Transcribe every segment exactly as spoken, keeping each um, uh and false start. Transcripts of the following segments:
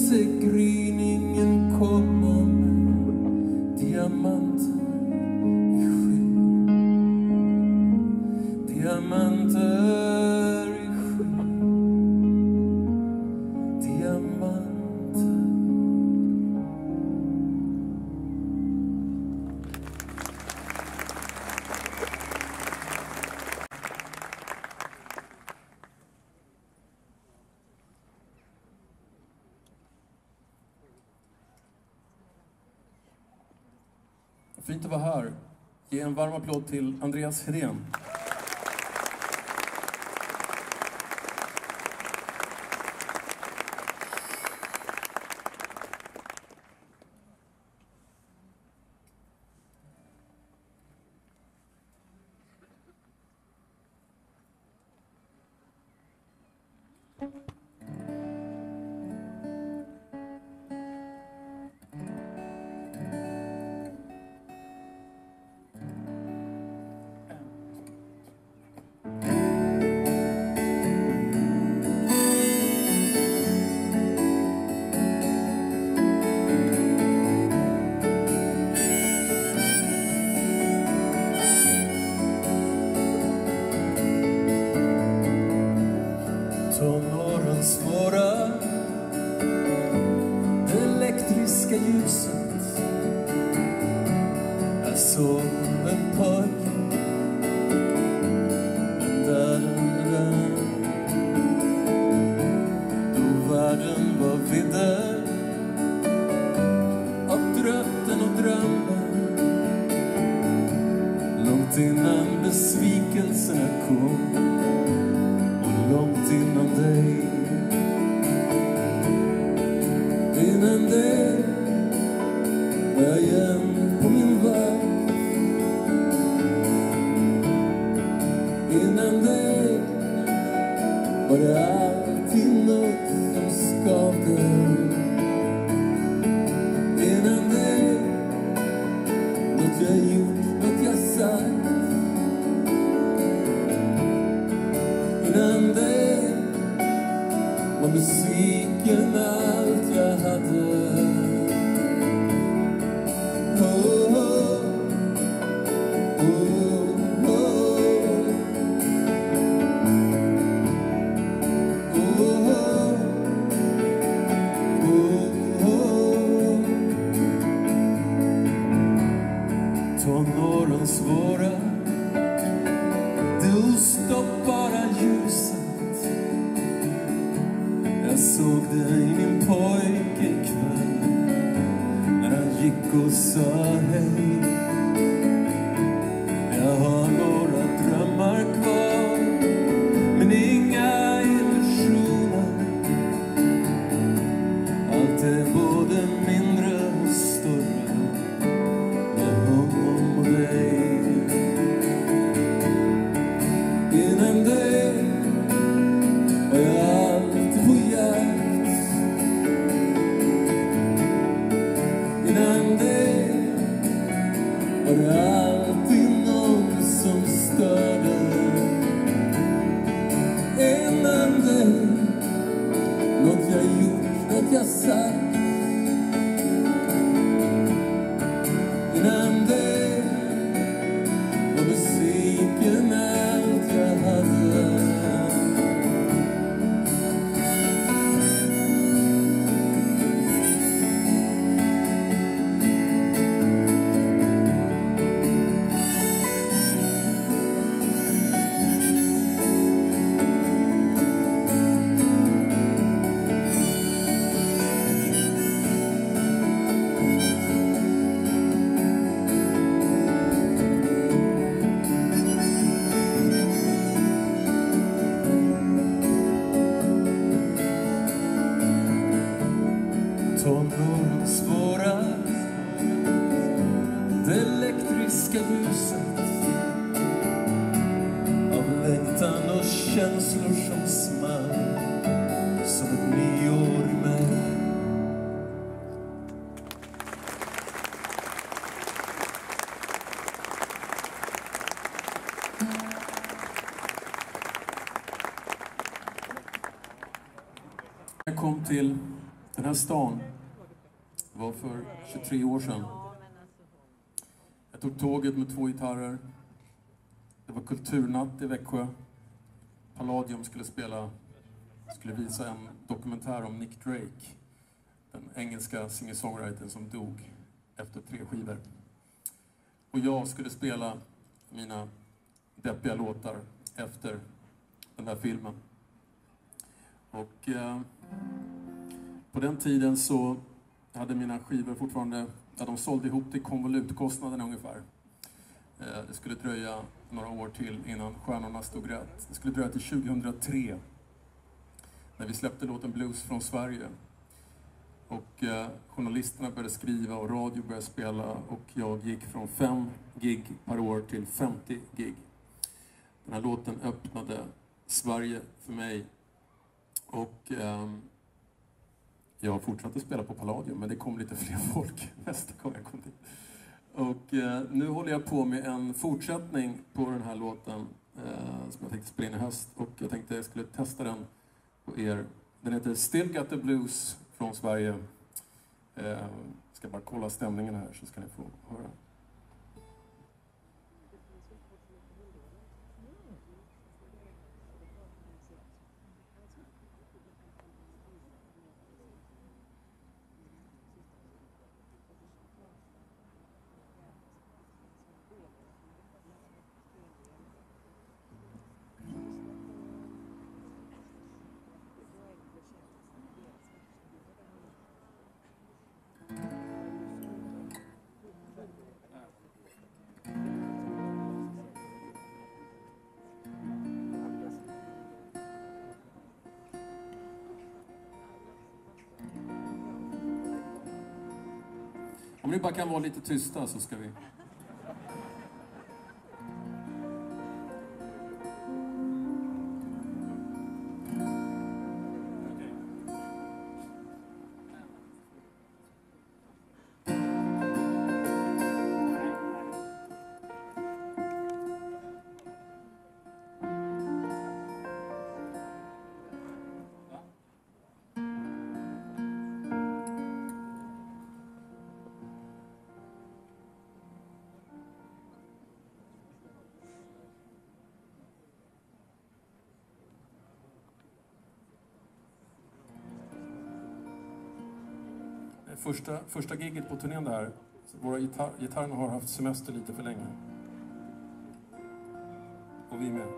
se gryningen komma med diamanter i skyn. Diamanter i skyn. Diamanter. Fint att vara här. Ge en varm applåd till Andreas Hedén. Tonårens svåra, det elektriska ljuset. Jag såg en pojke, där, där. Då världen var vidder av drömmen och drömmen. Långt innan besvikelserna kom, långt innan dig. Innan dig var jag igen på min väg. Innan dig var det alltid något som skavde. Innan dig något jag gjort, något jag sagt. Innan dig var musiken allt jag hade. Oh, oh, oh, oh. Oh, oh, oh. Tonåren svåra, det ostoppbara ljuset. Jag såg dig, min pojke, ikväll när han gick och sa hej. Jag har några drömmar kvar, men inga illusioner. Allt är både mindre och större med honom och dig. Innan dig var jag alltid på jakt. Innan dig var det alltid någon som störde. Innan dig något jag gjort, något jag sagt. Innan dig var musiken allt jag hade. Tonåren svåra, det elektriska ljuset av längtan och känslor som small som ett nyår i mig. Jag kom till Den här stan var för tjugotre år sedan. Jag tog tåget med två gitarrer. Det var kulturnatt i Växjö. Palladium skulle spela, skulle visa en dokumentär om Nick Drake. Den engelska singer-songwritern som dog efter tre skivor. Och jag skulle spela mina deppiga låtar efter den här filmen. Och eh, på den tiden så hade mina skivor fortfarande, ja, de sålde ihop till konvolutkostnaden ungefär. Eh, det skulle dröja några år till innan stjärnorna stod rätt. Det skulle dröja till tjugohundratre när vi släppte låten Blues från Sverige. Och eh, journalisterna började skriva och radio började spela och jag gick från fem gig per år till femtio gig. Den här låten öppnade Sverige för mig och eh, jag fortsatte spela på Palladium, men det kom lite fler folk nästa gång jag kom dit. Och eh, nu håller jag på med en fortsättning på den här låten eh, som jag tänkte spela in i höst och jag tänkte jag skulle testa den på er. Den heter Still Got the Blues från Sverige. Jag eh, ska bara kolla stämningen här så ska ni få höra. Om ni bara kan vara lite tysta så ska vi... Första, första giget på turnén där, våra gitar gitarrerna har haft semester lite för länge. Och vi med.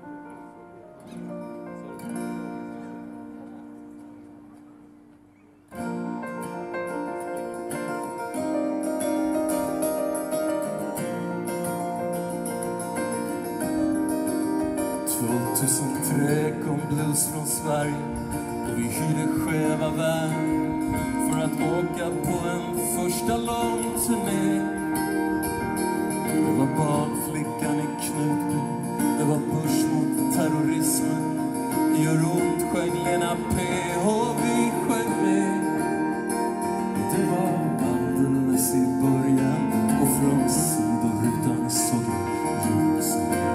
tvåtusentre kom blues från Sverige och vi hyrde skäva värld för att åka på en första lång turné. Det var barnflickan i Knutby, det var Bush mot terrorismen. Det gör ont, sjöng Lena P och vi sjöng med. Det var alldeles i början och från sidorutan såg jag ljuset.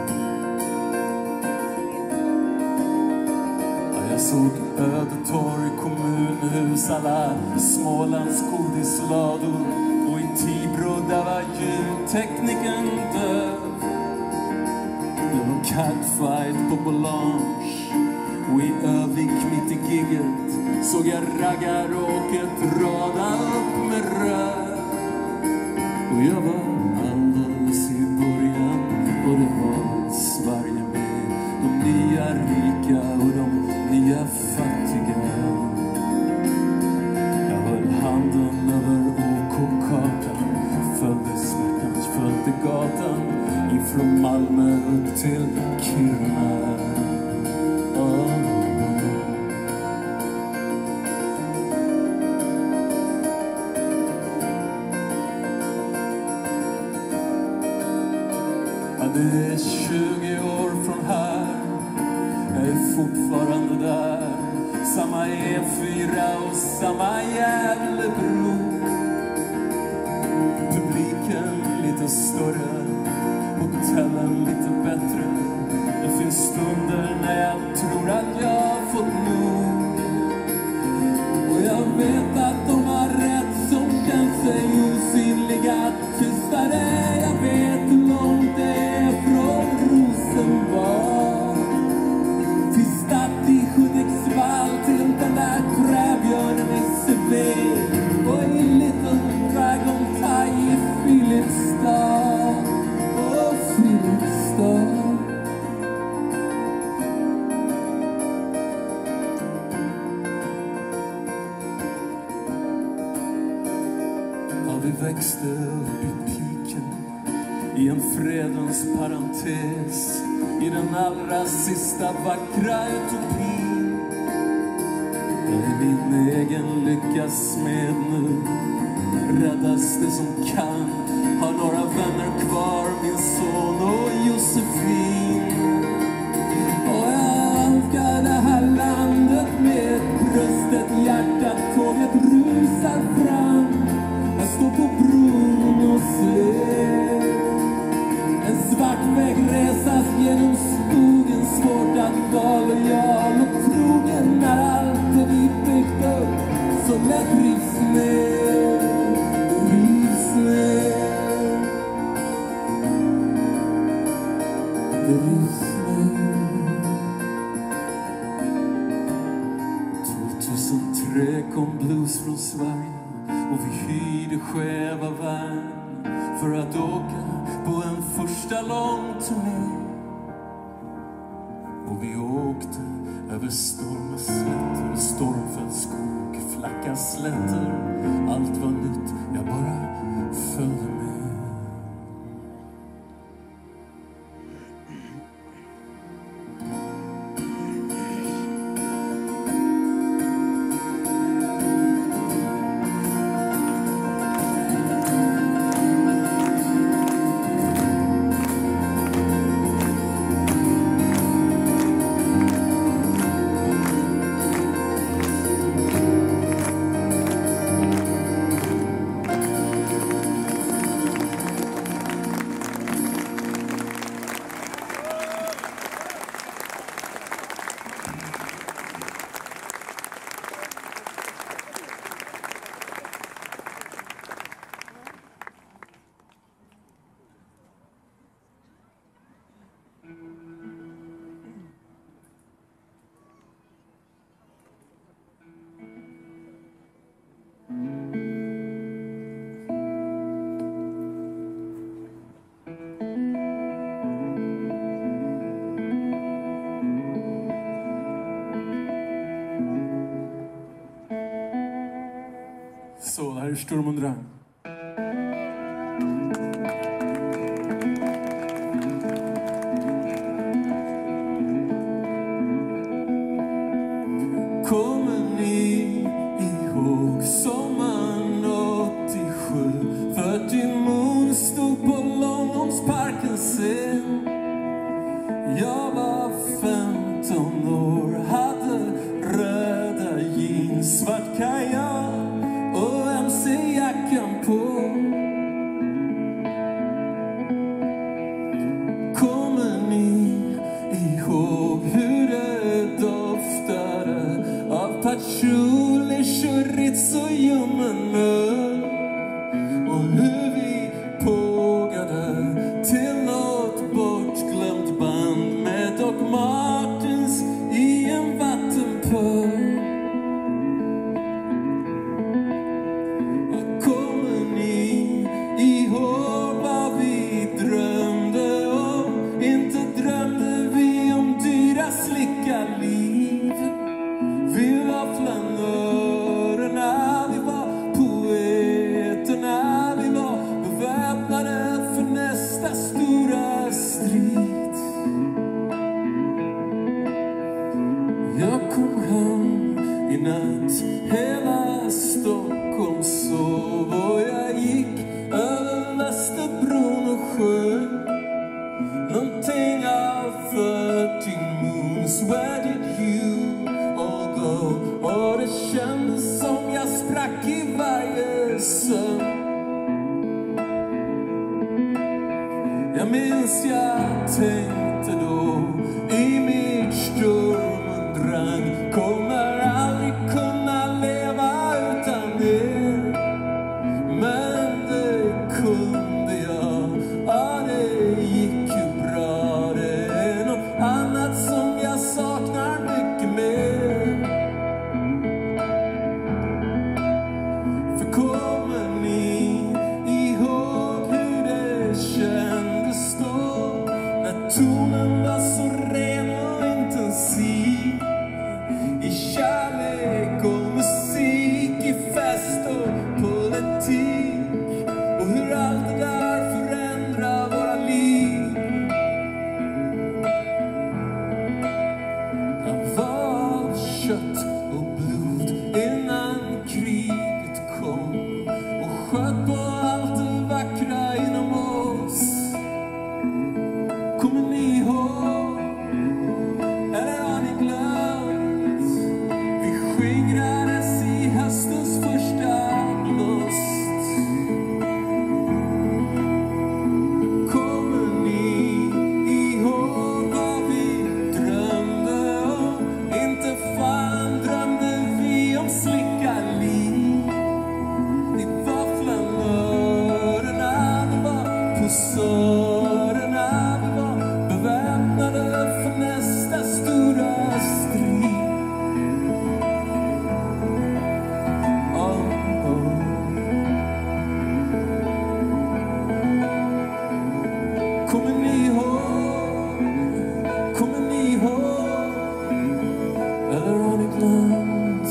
Jag såg Ödetorg, kommunhus, alla Smålands godislador. Och i Tibro där var ljudtekniken död. Det var catfight på Boulange. Och i Övik mitt i gigget såg jag raggaråket rada upp med röd. Och jag var alldeles i början och det var Sverige med de nya rika och de nya fattiga. Jag höll handen över O K-kartan, följde smärtans, följde gatan ifrån Malmö upp till Kiruna. Oh. Ja, det är tjugo år från här. Jag är fortfarande där. Samma E fyra och samma Gävlebro. Publiken lite större, hotellen lite bättre. Det finns stunder när jag tror att jag fått nog. Och jag vi växte upp i piken, i en fredens parentes, i den allra sista vackra utopin. Jag är min egen lyckas med nu, räddas det som kan. Har några vänner kvar, min son och Josefin. Och jag älskar det här landet med bröstet, hjärtat, tåget rusar fram. Jag står på bron och ser en svart väg resas genom skogen, svårt att vara lojal och trogen när allt det vi byggt upp så lätt rivs ner, rivs ner. Det rivs ner. tjugohundratre kom blues från Sverige och vi hyrde skäva värn för att åka på en första lång turné. Och vi åkte över storma slätter, stormfälld skog, flacka slätter. Allt var nytt, jag bara följde med. Så, det här är Sturm und Drang. Kommer ni ihåg sommaren åttiosju? fyrtio mun stod på Långholmsparkens scen. Jag var femton år, hade röda jeans, svart kajal och M C-jackan på. Kommer ni ihåg hur det doftade av patchouli, chorizo och ljummen öl? Och hur vi pågade till något bortglömt band med Doc Martens i en vattenpöl. Ihåg vad vi drömde om, inte drömde vi om dyra slicka liv. Vi var flanörerna, vi var poeterna, vi var beväpnade för nästa stora strid. Jag kom hem i natt, hela Stockholm sov och jag gick över Västerbron och sjöng någonting av thirteen moons. Where did you all go? Och det kändes som jag sprack i varje sömn. Jag minns jag tänkte då i mitt Sturm und Drang, kommer aldrig kunna leva utan er. Men kunde jag, ja det gick ju bra. Det är något annat som jag saknar mycket mer. För kommer ni ihåg hur det kändes då, när tonen var så ren och intensiv, i kärlek och musik, i fest och politik. sköt på allt det vackra inom oss. Kommer ni ihåg? Eller har ni glömt? Vi skingrades i höstens första lust. Kommer ni ihåg vad vi drömde om? Inte fan drömde vi om slicka liv. Det var flanörerna, det var posörerna, vi var beväpnade för nästa stora strid. Oh, oh. Kommer ni ihåg? Kommer ni ihåg? Eller har ni glömt?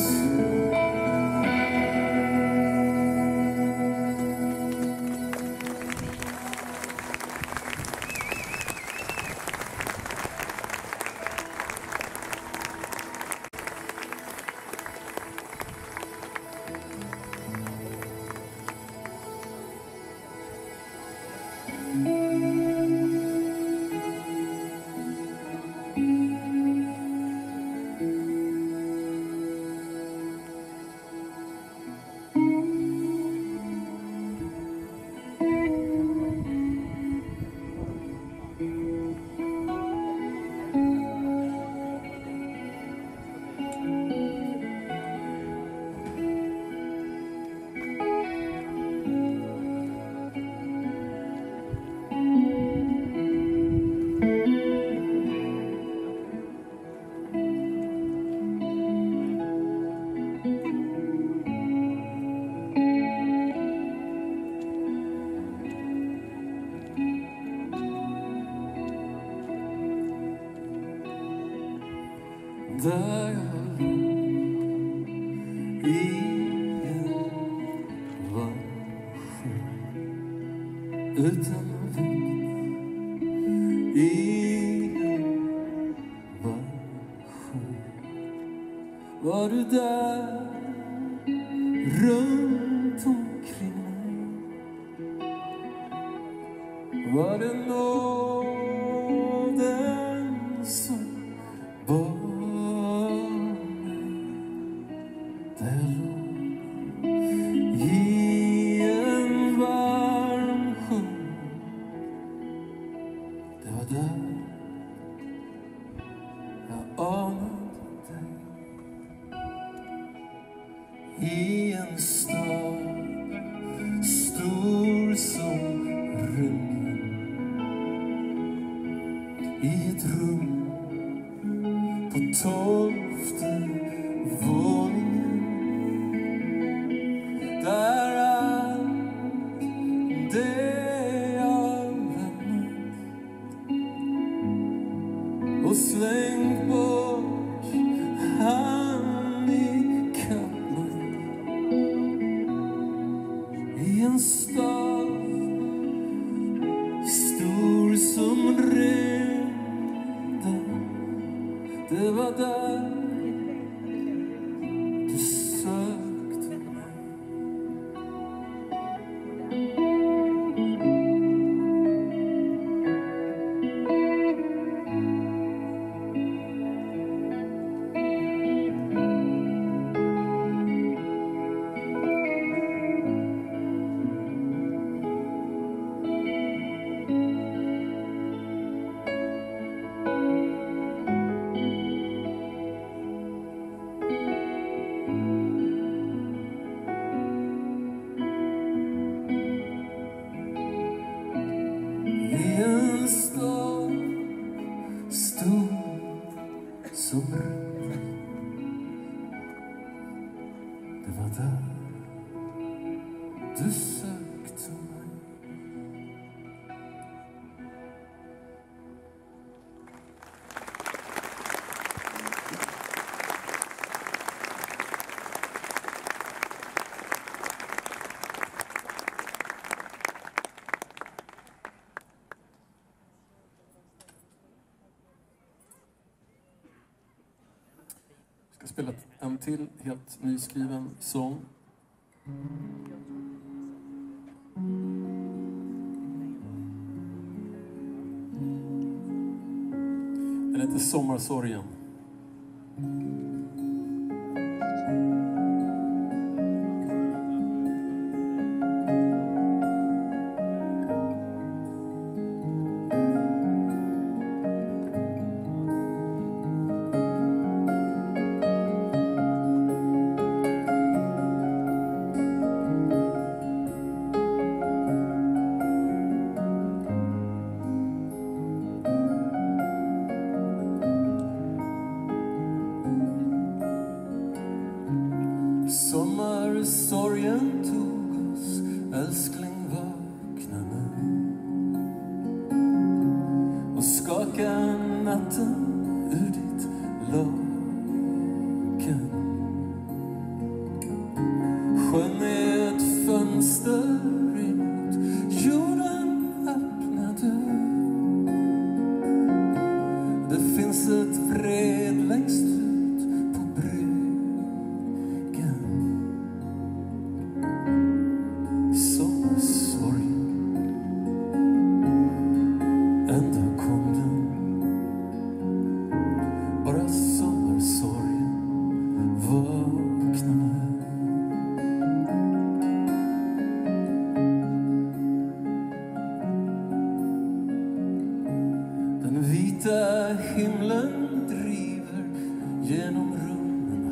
Där jag i en Växjö utan vikt i en Växjö. Var du där runt omkring mig? Var det nåden som var i en stad stor som rymden, i ett rum på tolfte våningen, där allt det jag lämnat och slängt bort han i kammaren. I en stad stor som rymden, det var där du sökte mig. I en stad stor som rymden, det var där du sökte mig. Jag ska spela en till helt nyskriven sång. heter Sommarsorgen. Sommarsorgen tog oss, älskling vakna nu och skaka natten ur ditt lakan. Sjön är ett fönster emot jorden öppnade. Det finns ett vred längst ut på bryggan. Vita himlen driver genom rummen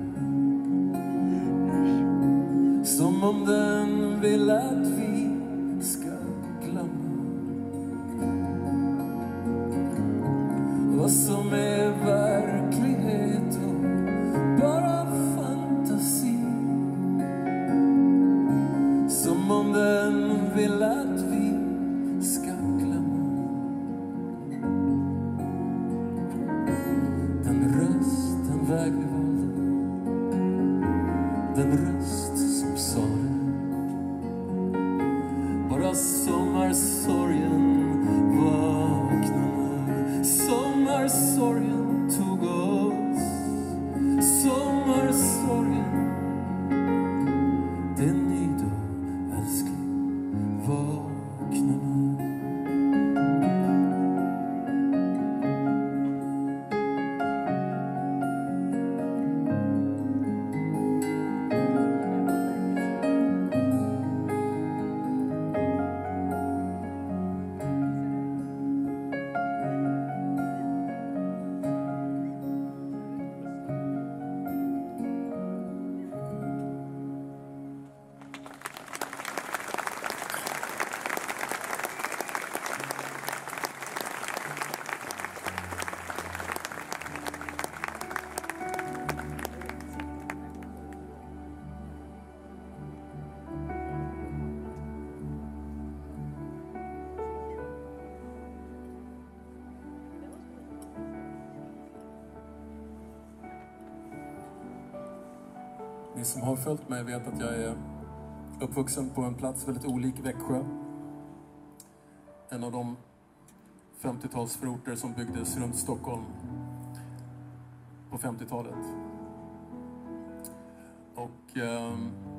här, som om den vill att vi ska glömma vad som är verklighet och bara fantasi, som om den vill att vi ska glömma. Väg vi valde, den röst som sa det. Bara sommarsorgen vaknade. Sommarsorgen tog oss. Sommarsorgen, det är ni då, älskling, vaknade. Ni som har följt mig vet att jag är uppvuxen på en plats väldigt olik Växjö. En av de femtiotalsförorter som byggdes runt Stockholm på femtiotalet. Och eh,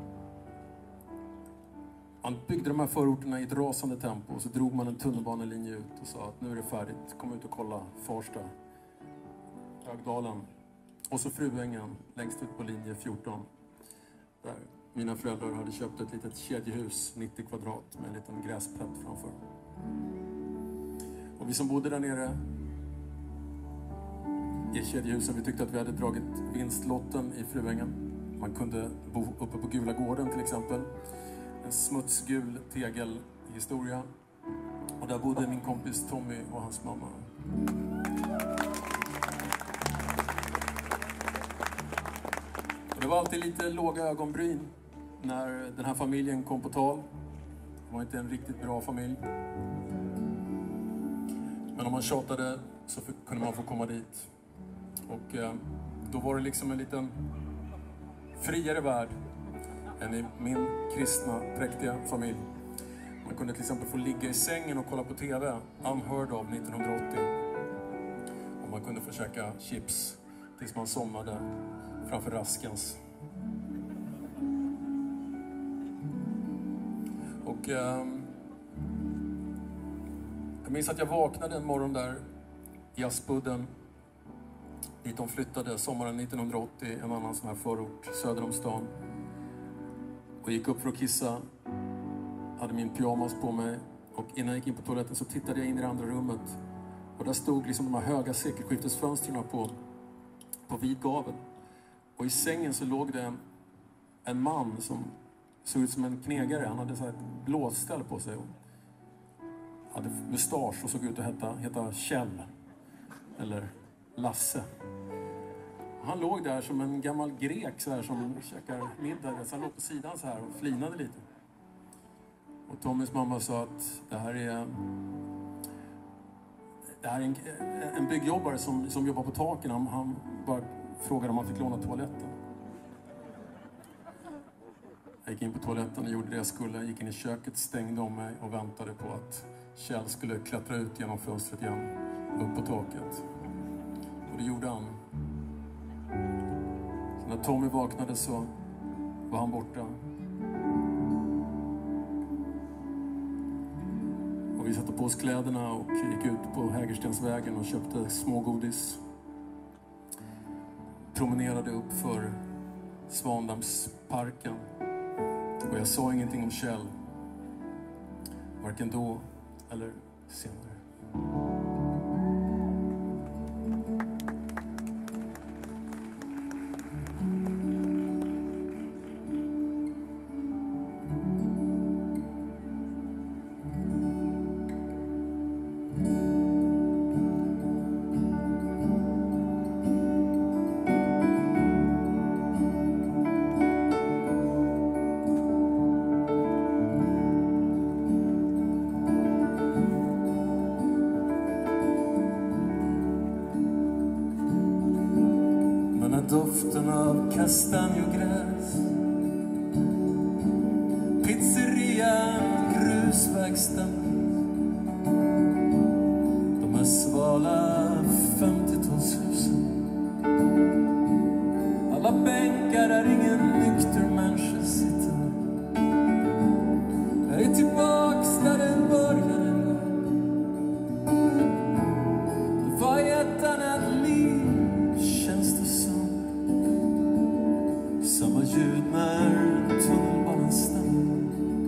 man byggde de här förorterna i ett rasande tempo, och så drog man en tunnelbanelinje ut och sa att nu är det färdigt, kom ut och kolla Farsta, Högdalen och så Fruängen längst ut på linje fjorton. Där mina föräldrar hade köpt ett litet kedjehus, nittio kvadrat, med en liten gräsplätt framför. Och vi som bodde där nere i kedjehusen, vi tyckte att vi hade dragit vinstlotten i Fruängen. Man kunde bo uppe på Gula gården till exempel. En smutsgul tegelhistoria. Och där bodde min kompis Tommy och hans mamma. Det var alltid lite låga ögonbryn när den här familjen kom på tal. Det var inte en riktigt bra familj. Men om man tjatade så kunde man få komma dit. Och eh, då var det liksom en liten friare värld än i min kristna, präktiga familj. Man kunde till exempel få ligga i sängen och kolla på tv, unheard of nittonhundraåttio. Och man kunde få käka chips tills man somnade framför Raskens. Och eh, jag minns att jag vaknade en morgon där i Aspudden dit de flyttade sommaren nittonhundraåttio, en annan sån här förort söder om stan. Och gick upp för att kissa, hade min pyjamas på mig, och innan jag gick in på toaletten så tittade jag in i det andra rummet. Och där stod liksom de här höga sekelskiftesfönstren på, på vid gavel. Och i sängen så låg det en, en man som såg ut som en knegare. Han hade så här blåställ på sig och hade mustasch och såg ut att heta, heta Kjell eller Lasse. Och han låg där som en gammal grek så här, som käkar middag. Så han låg på sidan så här och flinade lite. Och Tommys mamma sa att det här är, det här är en, en byggjobbare som, som jobbar på taken. Han, han bara frågade om han fick låna toaletten. Jag gick in på toaletten och gjorde det jag skulle. Jag gick in i köket, stängde om mig och väntade på att Kjell skulle klättra ut genom fönstret igen, upp på taket. Och det gjorde han. Så när Tommy vaknade så var han borta. Och vi satte på oss kläderna och gick ut på Hägerstensvägen och köpte smågodis. Promenerade upp för Scensommar. Och jag sa ingenting om Kjell. Varken då eller senare. Doften av kastanjogräs, pizzerian, grusverkstan, de här svala femtiotalshusen, alla bänkar där ingen nykter människa sitter. Jag är tillbaks där den började. Det var ett annat liv, känns det som. Samma ljud när tunnelbanan stannar.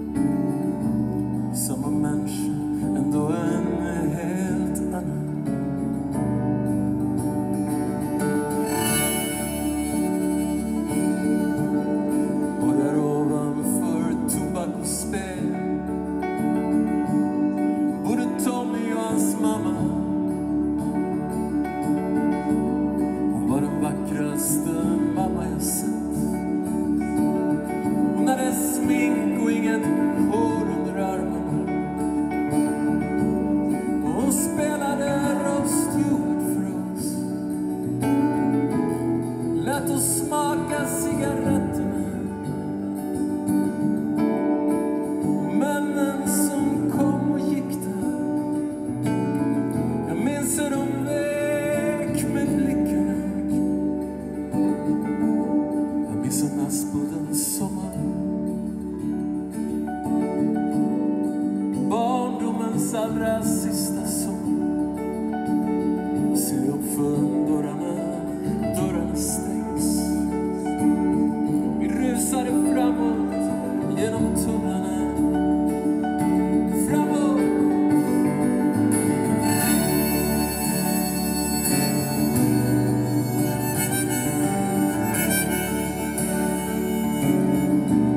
Samma människa, ändå en helt annan. Och där ovanför tobak och spel både Tommy och hans mamma. Hon var den vackraste mamma jag sett. Hon hade smink och inget hår under armarna. Och hon spelade röstjord för oss. Lät oss smaka cigaretterna. Och männen som kom och gick där. Jag minns hur de vek med blickarna. Jag minns på den sommaren. Barndomens allra sista sommar. Se upp för dörrarna, dörrarna stängs. Vi rusade framåt genom tunnlarna. Framåt.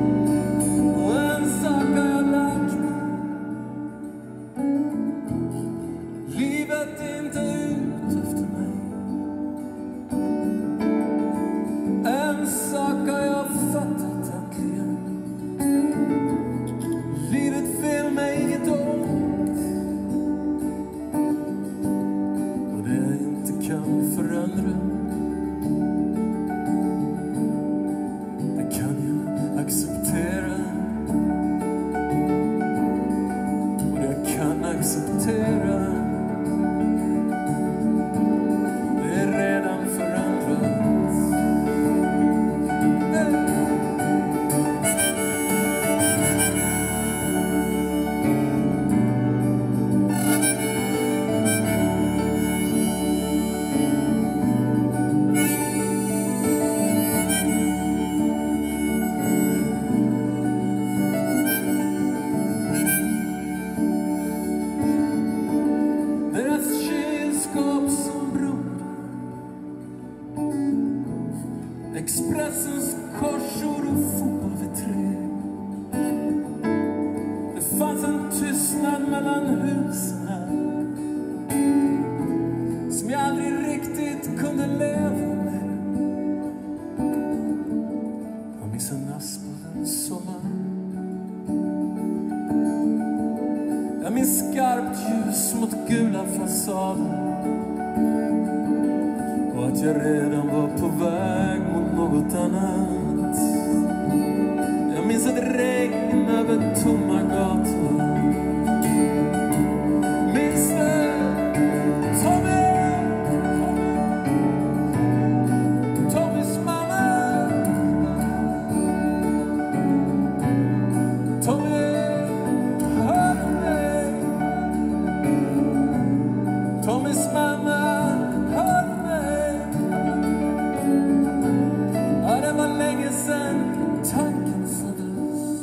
Och en sak har jag lärt mig. tystnad mellan husen som jag aldrig riktigt kunde leva med. Jag minns en nattens sommar. Jag minns skarpt ljus mot gula fasader och att jag redan var på väg mot något annat. Jag minns ett regn över tomma gator. Minns det, Tommy, Tommys mamma. Tommy, hör mig. Tommys mamma, hör mig. Ja, det var länge sedan tanken föddes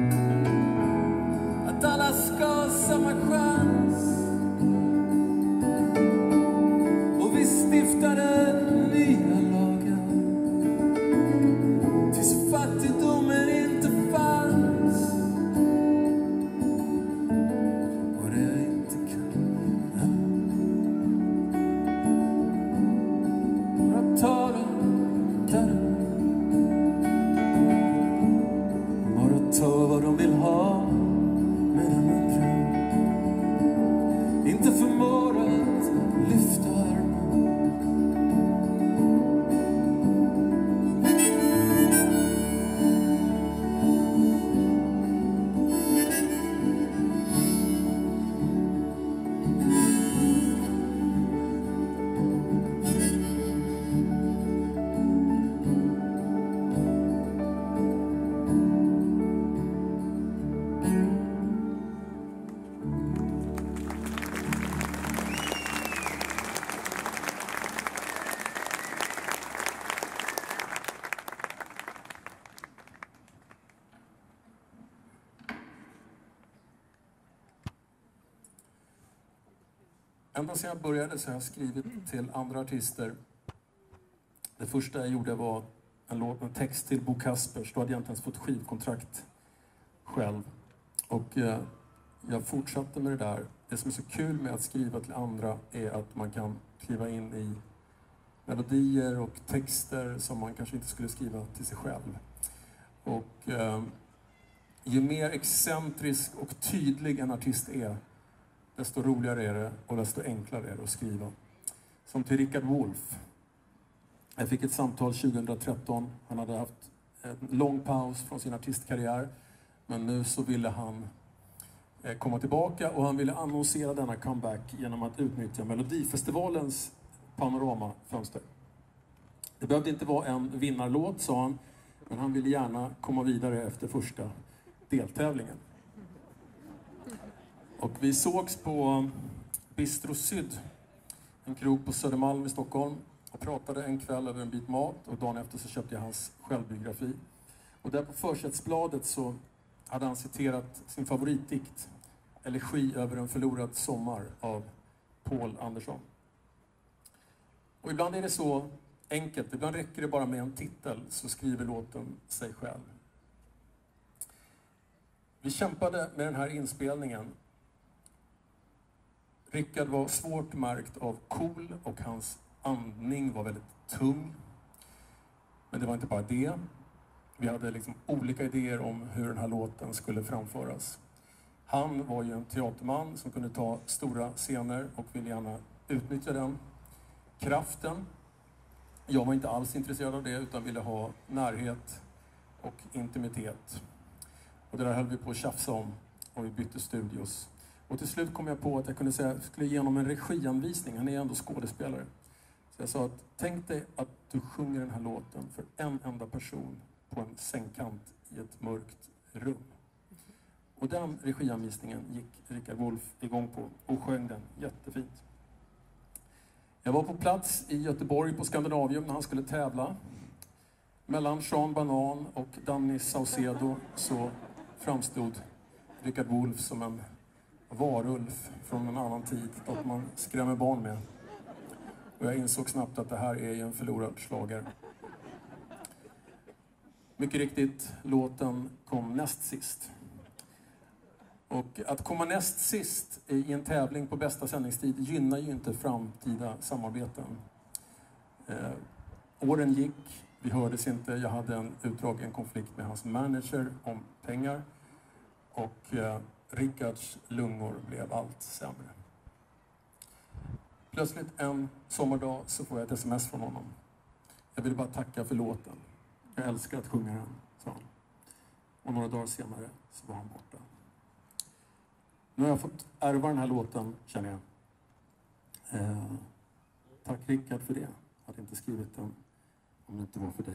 att alla ska ha samma chans. Och vi stiftade nya lagar tills fattigdomen inte fanns. Och det jag inte kan bara ta dem där. Bara ta vad de vill ha medan andra inte förmår att lyfta armen. Ända sedan jag började så har jag skrivit till andra artister. Det första jag gjorde var en låt med text till Bo Kaspers. Då hade jag inte ens fått skivkontrakt själv. Och eh, jag fortsatte med det där. Det som är så kul med att skriva till andra är att man kan kliva in i melodier och texter som man kanske inte skulle skriva till sig själv. Och eh, ju mer excentrisk och tydlig en artist är, desto roligare är det och desto enklare är det att skriva. Som till Richard Wolff. Jag fick ett samtal tjugohundratretton. Han hade haft en lång paus från sin artistkarriär. Men nu så ville han komma tillbaka och han ville annonsera denna comeback genom att utnyttja Melodifestivalens panoramafönster. Det behövde inte vara en vinnarlåt, sa han. Men han ville gärna komma vidare efter första deltävlingen. Och vi sågs på Bistro Syd, en krog på Södermalm i Stockholm, och pratade en kväll över en bit mat, och dagen efter så köpte jag hans självbiografi. Och där på försättsbladet så hade han citerat sin favoritdikt, Elegi över en förlorad sommar av Andersson. Och ibland är det så enkelt, ibland räcker det bara med en titel så skriver låten sig själv. Vi kämpade med den här inspelningen. Rickard var svårt märkt av KOL och hans andning var väldigt tung. Men det var inte bara det. Vi hade liksom olika idéer om hur den här låten skulle framföras. Han var ju en teaterman som kunde ta stora scener och ville gärna utnyttja den kraften. Jag var inte alls intresserad av det utan ville ha närhet och intimitet. Och det där höll vi på att tjafsa om och vi bytte studios. Och till slut kom jag på att jag kunde säga att jag skulle ge honom en regianvisning. Han är ändå skådespelare. Så jag sa att tänk dig att du sjunger den här låten för en enda person på en sängkant i ett mörkt rum. Och den regianvisningen gick Richard Wolff igång på och sjöng den jättefint. Jag var på plats i Göteborg på Skandinavium när han skulle tävla. Mellan Sean Banan och Danny Saucedo så framstod Richard Wolff som en varulv från en annan tid att man skrämmer barn med. Och jag insåg snabbt att det här är ju en förlorad schlager. Mycket riktigt, låten kom näst sist. Och att komma näst sist i en tävling på bästa sändningstid gynnar ju inte framtida samarbeten. Eh, åren gick, vi hördes inte. Jag hade en utdragen konflikt med hans manager om pengar. Och eh, Rickards lungor blev allt sämre. Plötsligt en sommardag så får jag ett sms från honom. Jag ville bara tacka för låten. Jag älskar att sjunga den, sa han. Och några dagar senare så var han borta. Nu har jag fått ärva den här låten, känner jag. Eh, tack Rickard för det. Jag hade inte skrivit den om det inte var för dig.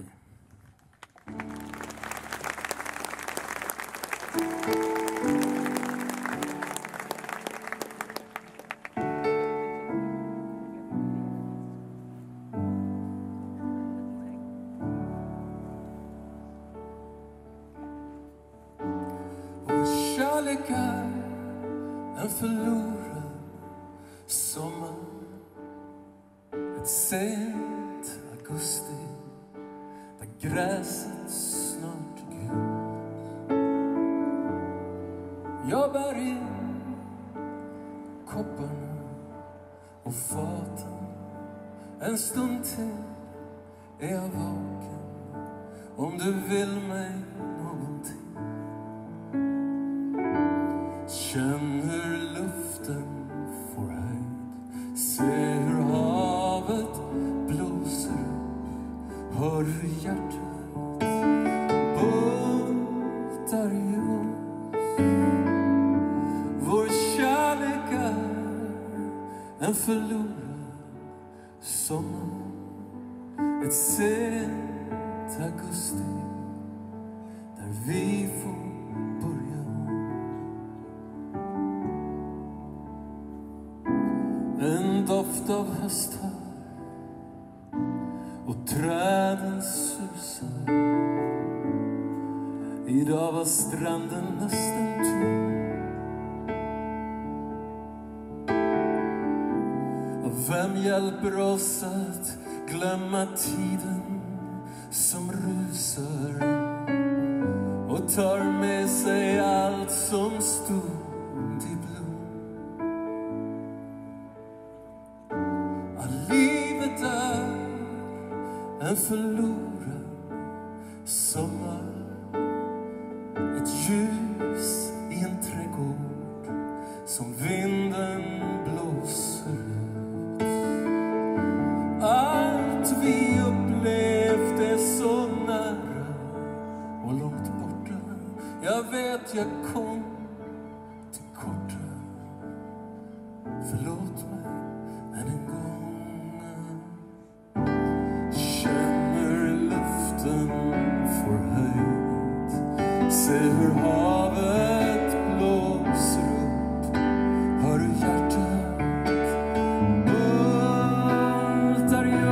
Vår kärlek är en förlorad sommar. Ett sent augusti där gräset snart är gult. Jag bär in kopparna och faten. En stund till är jag vaken. Om du vill mig någonting. Känn hur luften får höjd. Se hur havet blåser upp. Hör hur hjärtat bultar i oss. Vår kärlek är en förlorad sommar. Ett sent augusti där vi får börja om. En doft av höst här och träden susar. Idag var stranden nästan tom. Och vem hjälper oss att glömma tiden som rusar och tar med sig allt som stod i blom. Att livet är en förlorad sommar. Ett ljus i en trädgård som vinden blåser ut. Allt vi upplevt är så nära och långt borta. Jag vet jag kom till korta. Förlåt mig än en gång. Känner luften får höjd. Se hur havet blåser upp. Hör hur hjärtat bultar i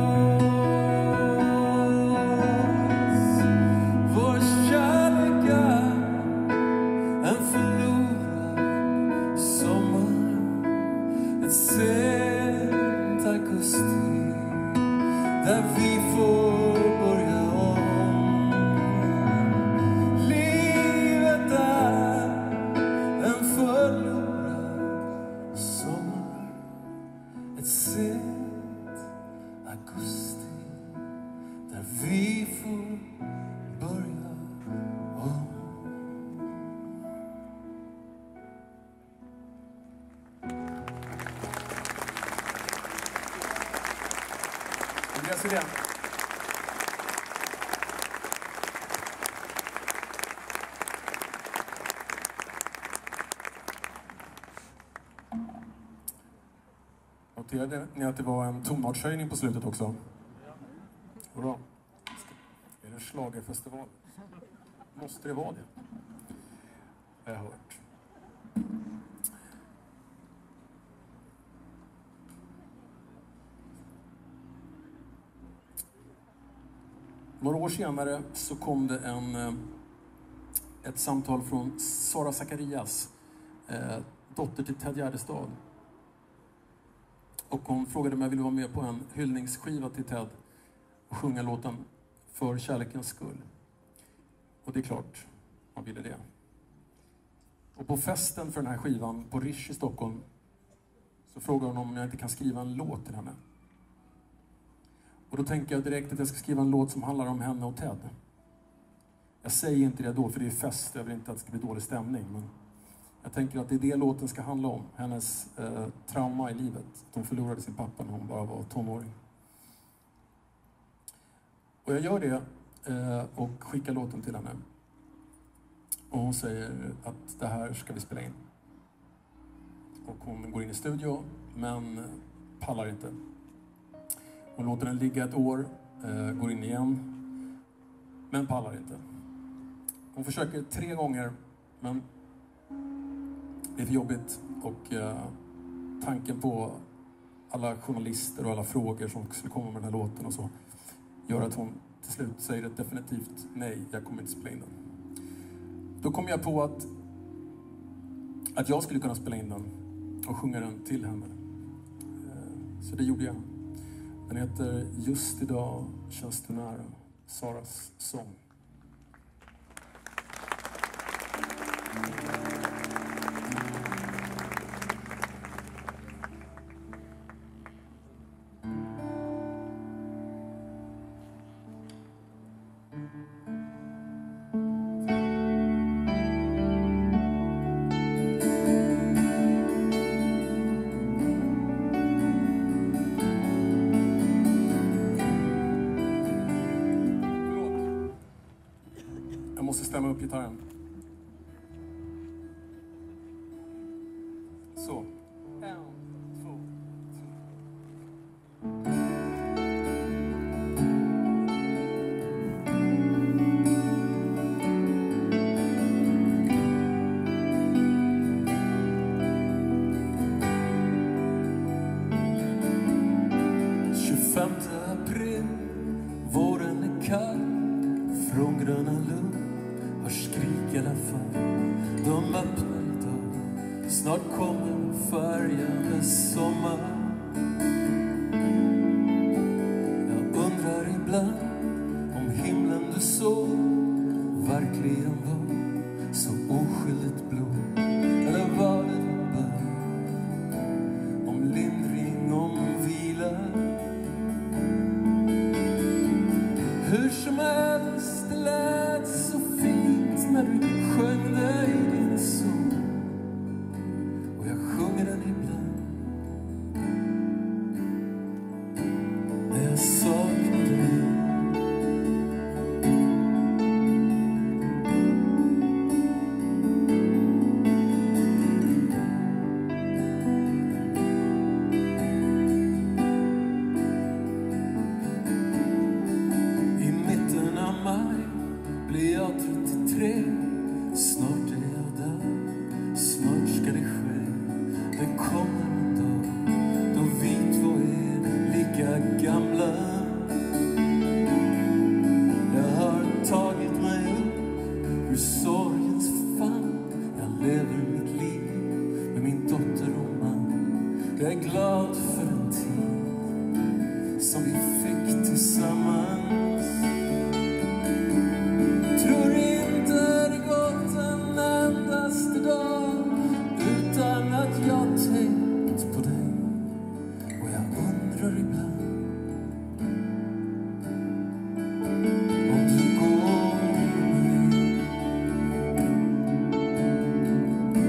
oss. Vår kärlek är en förlorad sommar. Ett sent augusti där vi får börja om. Livet är en förlorad sommar. Ett sent augusti där vi får börja om. Andreas Idén. Noterade ni att det var en tonartshöjning på slutet också? Bra. Är det schlagerfestival? Måste det vara det? Jag har hört. Några år senare så kom det en, ett samtal från Sara Zacharias, eh, dotter till Ted Gärdestad. Och hon frågade om jag ville vara med på en hyllningsskiva till Ted och sjunga låten För kärlekens skull. Och det är klart, man ville det. Och Och på festen för den här skivan på Rish i Stockholm så frågar hon om jag inte kan skriva en låt till henne. Och då tänker jag direkt att jag ska skriva en låt som handlar om henne och Ted. Jag säger inte det då för det är fest, jag vill inte att det ska bli dålig stämning. Men jag tänker att det är det låten ska handla om. Hennes eh, trauma i livet. Att hon förlorade sin pappa när hon bara var tonåring. Och jag gör det eh, och skickar låten till henne. Och hon säger att det här ska vi spela in. Och hon går in i studio, men pallar inte. Hon låter den ligga ett år, eh, går in igen, men pallar inte. Hon försöker tre gånger, men det är för jobbigt. Och eh, tanken på alla journalister och alla frågor som skulle komma med den här låten och så gör att hon till slut säger ett definitivt nej, jag kommer inte spela in den. Då kom jag på att, att jag skulle kunna spela in den och sjunga den till henne. Så det gjorde jag. Den heter Just idag känns du nära, Saras sång. Jag måste stämma upp gitarren. Så. En, två, tjugofemte april, våren är kall, från Gröna Lund har skrik i alla fall. De öppnar idag, snart kommer färgande sommar. Jag undrar ibland om himlen du såg verkligen var så oskyldigt blå. Eller var det bara om lindring, om vila? Hur som helst, det lät så fint när du sjöng det i din sång. Och jag sjunger den ibland när jag saknar dig. Blir jag trettiotre, snart är jag där, snart ska det ske. Det kommer en dag då vi två är lika gamla. Jag har tagit mig upp ur sorgens famn. Jag lever mitt liv med min dotter och man. Jag är glad för den tid som vi fick tillsammans. Tror inte det gått en endaste dag utan att jag tänkt på dig. Och jag undrar ibland om du går med mig.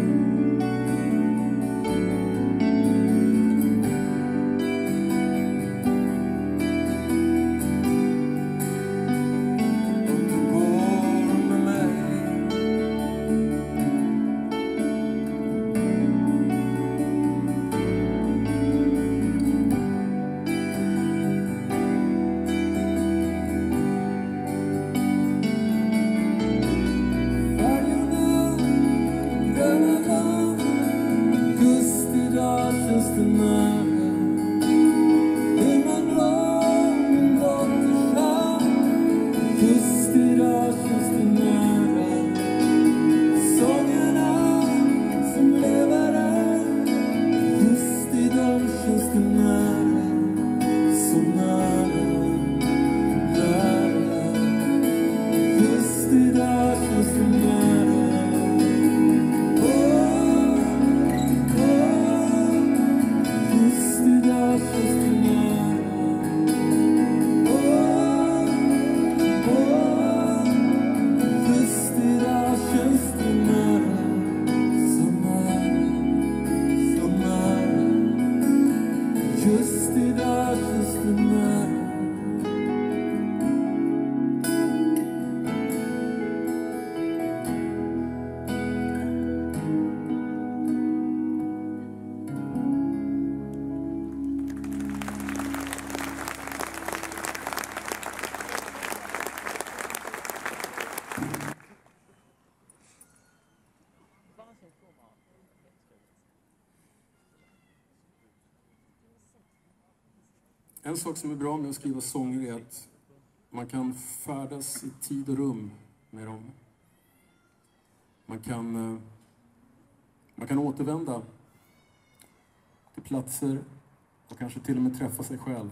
En sak som är bra med att skriva sånger är att man kan färdas i tid och rum med dem. Man kan, man kan återvända till platser och kanske till och med träffa sig själv.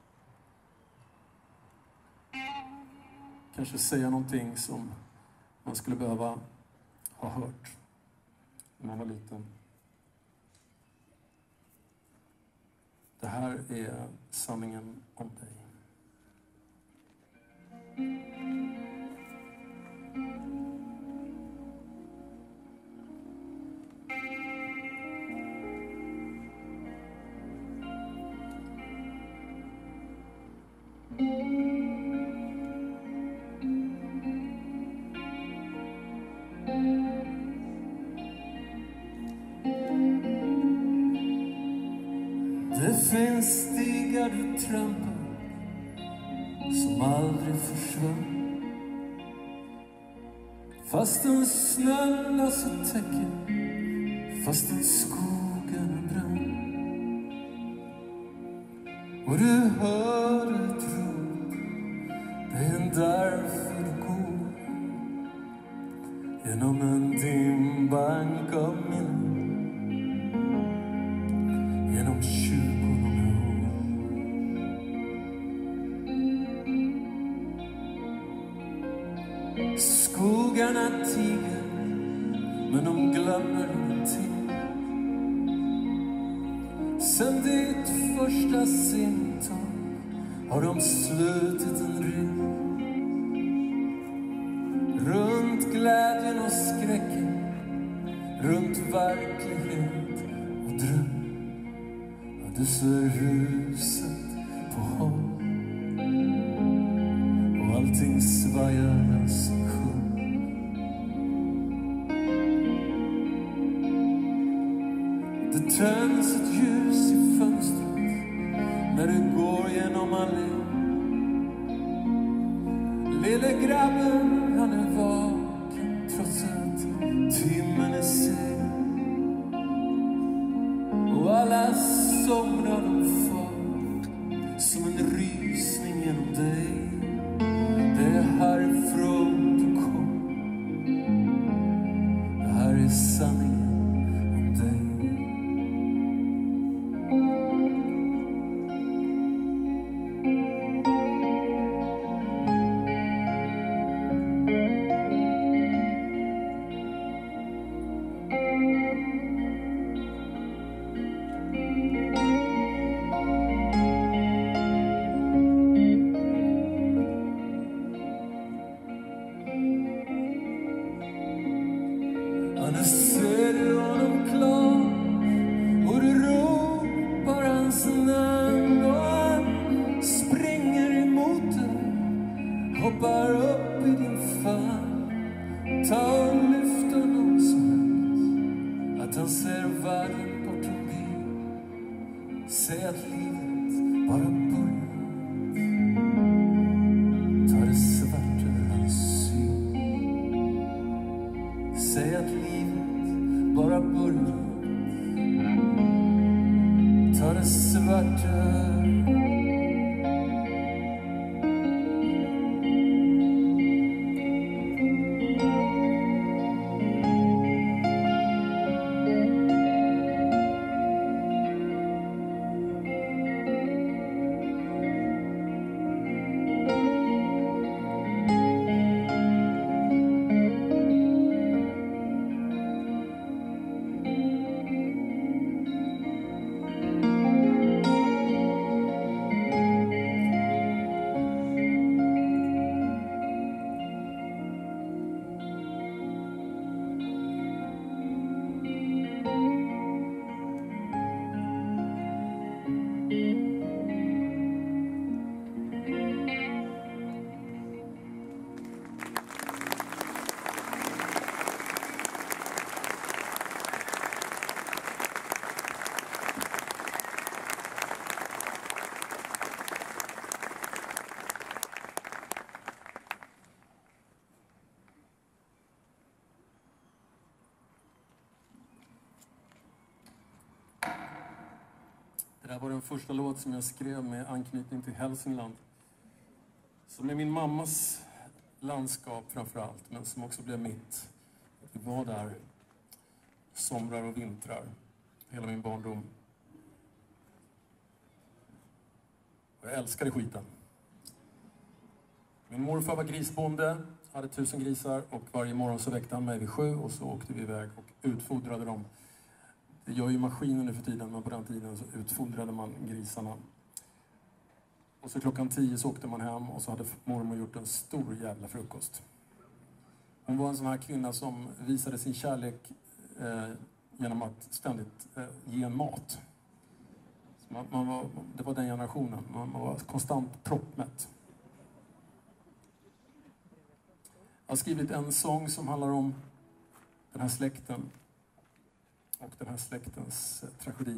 Kanske säga någonting som man skulle behöva ha hört när man var liten. Det här är sanningen om dig. Det finns stigar du trampar som aldrig försvann. Fastän snön la så täcker, fastän skogen brann. Och du hör ett rop, det är därför du går genom en dimbank av minnen, genom tjugomånga år. Skogarna tiger, men de glömmer ingenting. Sen ditt första simtag har de slutit en ring runt glädjen och skräcken, runt verklighet och dröm. Du ser huset på håll och allting svajar sekund. Det tänds ett ljus i fönstret när du går genom allén. Lille grabben, han är vaken trots att timmen är sen. Och alla somrar de far som en rysning genom dig. Det är härifrån du kom. Det här är sanningen om dig. Nu ser du honom klar och du ropar hans namn och han springer emot dig, hoppar upp i din famn, tar och lyfter honom så högt att han ser världen bortom bil. Säg att livet bara börjar, tar det svart över hans syn. Säg att livet bara börjar, tar det svart över. Det här var den första låt som jag skrev med anknytning till Hälsingland. Som är min mammas landskap framförallt, men som också blev mitt. Vi var där somrar och vintrar, hela min barndom. Och jag älskade skiten. Min morfar var grisbonde, hade tusen grisar och varje morgon så väckte han mig vid sju och så åkte vi iväg och utfodrade dem. Det gör ju maskinen nu för tiden, men på den tiden så utfodrade man grisarna. Och så klockan tio så åkte man hem och så hade mormor gjort en stor jävla frukost. Hon var en sån här kvinna som visade sin kärlek eh, genom att ständigt eh, ge en mat. Så man, man var, det var den generationen, man, man var konstant proppmätt. Jag har skrivit en sång som handlar om den här släkten och den här släktens eh, tragedi.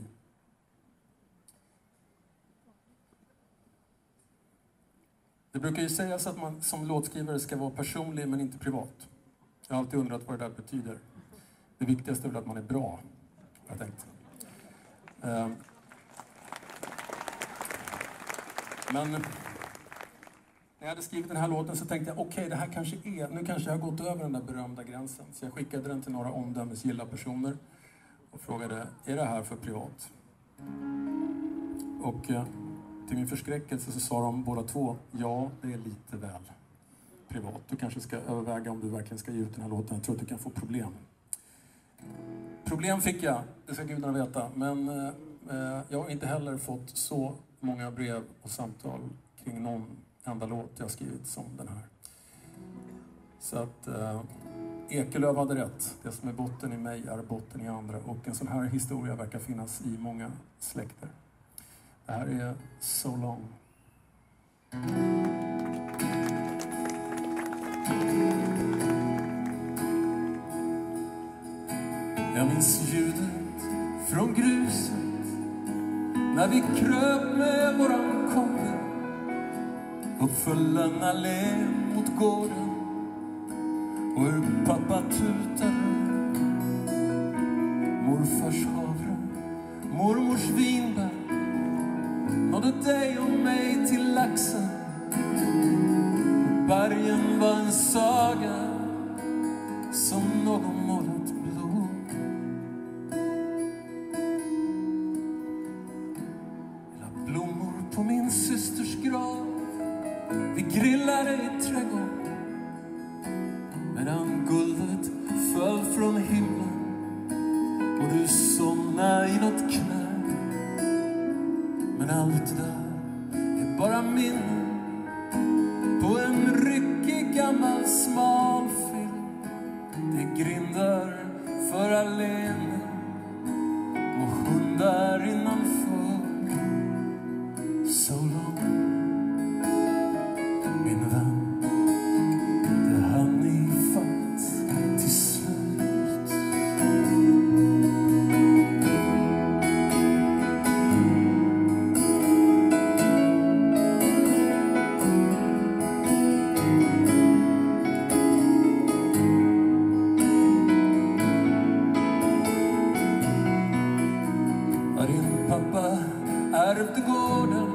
Det brukar ju sägas att man som låtskrivare ska vara personlig men inte privat. Jag har alltid undrat vad det där betyder. Det viktigaste är väl att man är bra, jag tänkt. Eh, men när jag hade skrivit den här låten så tänkte jag, okej, okay, det här kanske är, nu kanske jag har gått över den där berömda gränsen. Så jag skickade den till några omdömesgilla personer och frågade, är det här för privat? Och eh, till min förskräckelse så sa de båda två, ja, det är lite väl privat. Du kanske ska överväga om du verkligen ska ge ut den här låten. Jag tror att du kan få problem. Problem fick jag, det ska gudarna veta. Men eh, jag har inte heller fått så många brev och samtal kring någon enda låt jag har skrivit som den här. Så att eh, Ekelöf hade rätt. Det som är botten i mig är botten i andra. Och en sån här historia verkar finnas i många släkter. Det här är So Long. Jag minns ljudet från gruset när vi kröp med våran komme uppför en allé mot gården och hur pappa tutade morfars havre, mormors vinbär nådde dig och mig till laxen. Bergen var en saga som någon målat blå. Jag la blommor på min systers grav. Vi grillade i trädgården medan guldet föll från himlen och du somnade i något knä. Men allt det där är bara minnen på en ryckig gammal smal film. Det grindar för allena och hundar innanför. So long, min vän, det hann i fatt till slut. Ärvde gården,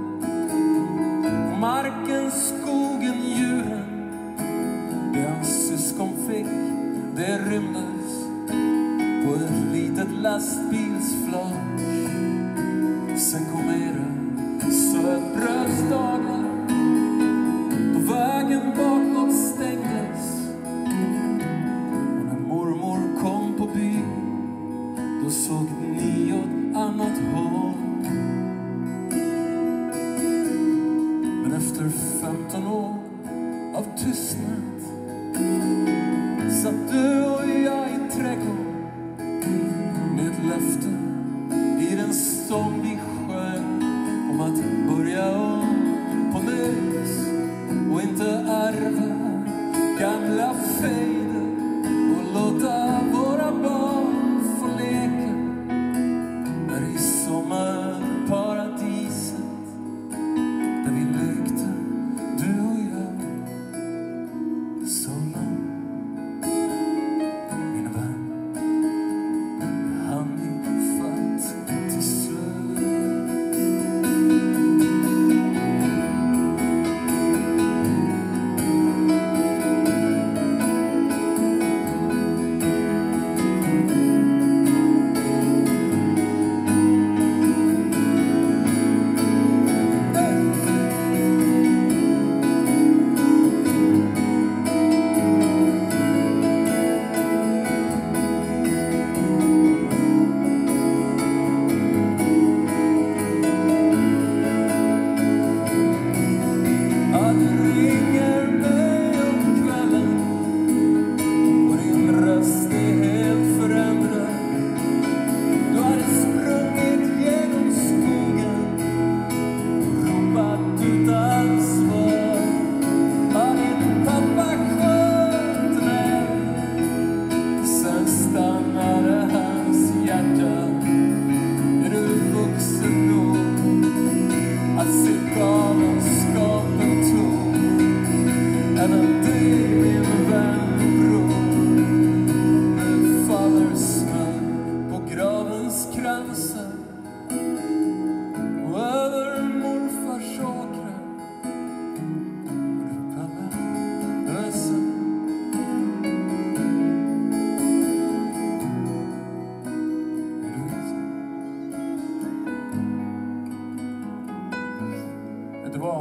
marken, skogen, djuren. Det hans syskon fick, det rymdes på ett litet lastbilsflak. Sen kom era sötbrödsdagar då vägen bakåt stängdes. Och när mormor kom på byn då såg ni åt annat håll. Efter femton år av tystnad satt du och jag i trädgården med ett löfte i den sång vi sjöng om att börja om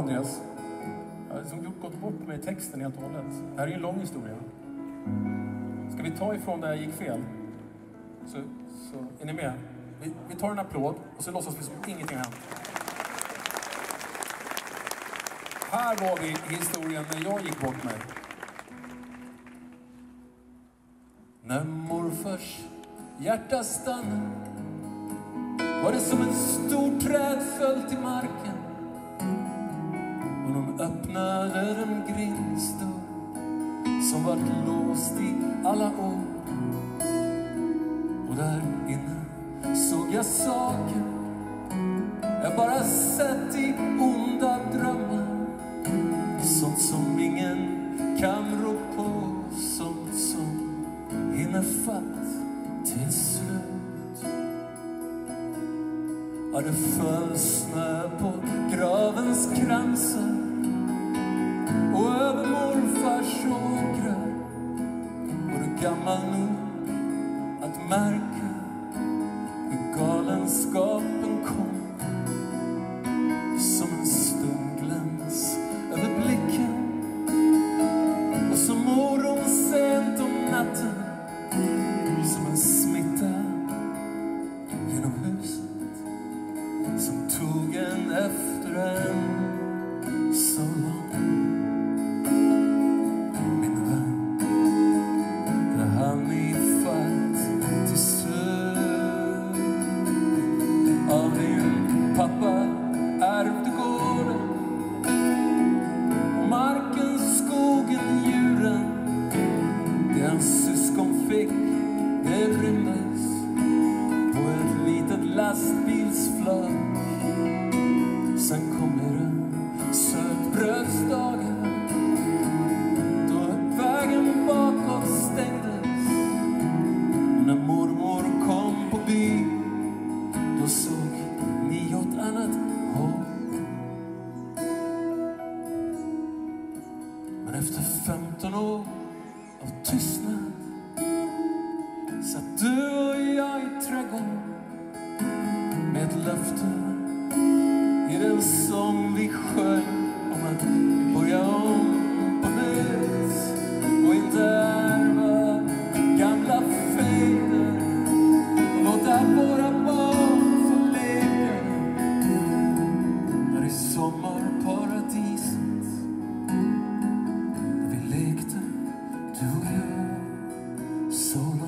Andreas. Jag har liksom gått bort med texten helt och hållet. Det här är ju en lång historia. Ska vi ta ifrån där jag gick fel? Så, så är ni med? Vi, vi tar en applåd och så låtsas vi som ingenting har hänt. Här var vi i historien när jag gick bort mig. När morfars hjärta stannade var det som ett stort träd föll till marken. Och de öppnade en grindstör som var låst i alla år. Och där inne såg jag saker jag bara sett i onda drömmar. Sånt som ingen kan rå på, sånt som hinner fatt till slut. Ja, det föll snö på gravens kransar och över morfars åkrar. Och du gammal nog att märka hur galenskapen kom. Som en stundgläns över blicken och som oron sent om natten. Som en smitta genom huset som tog en efter en så lång. Min vän, det hann i fatt till slut. Av din pappa ärvde gården och marken, skogen, djuren. Det hans syskon fick, det rymdes på ett litet lastbilsflak. Sen kom det sötbrödsdagar då vägen bakåt stängdes. Och när mormor kom på by, då såg ni åt annat håll. Men efter femton år av tystnad satt du och jag i trädgården med ett löfte i den sång vi sjöng om att börja om på nytt och inte ärva gamla fejder och låta våra barn få leka där i sommarparadiset där vi lekte, du och jag, så långt.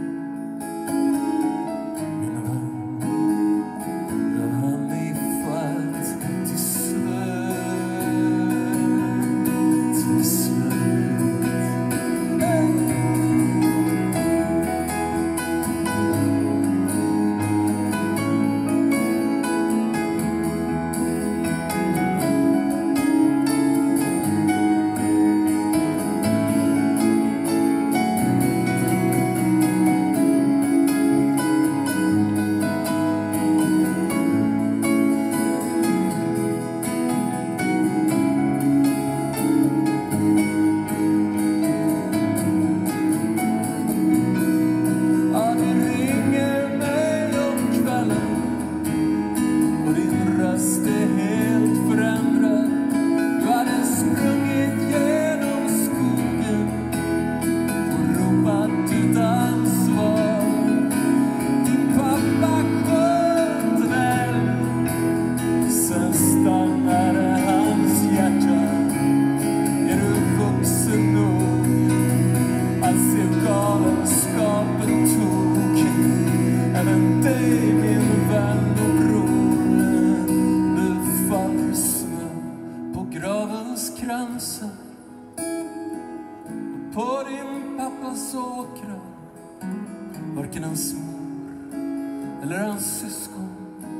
Varken hans mor eller hans syskon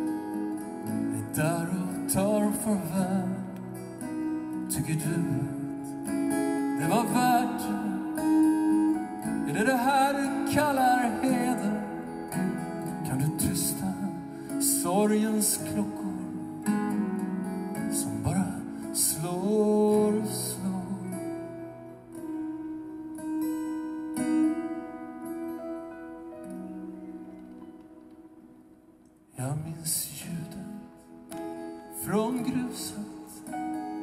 är där och tar farväl. Tycker du att det var värt det? Är det det här du kallar heder? Kan du tysta sorgens klockor som bara slår och slår? Jag minns ljudet från gruset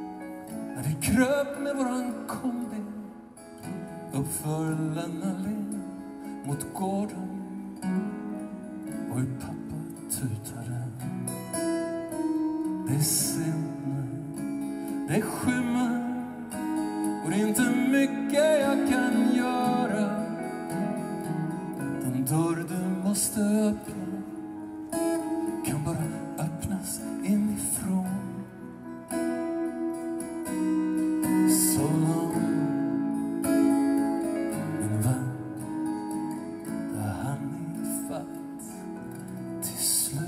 vi kröp med våran kombi uppför Lennalén mot gården. Och hur pappa tutade. Det är sent nu, det skymmer, och det är inte mycket jag kan göra. Den dörr du måste öppna kan bara öppnas inifrån. Så långt, min vän, där han är fatt till slut.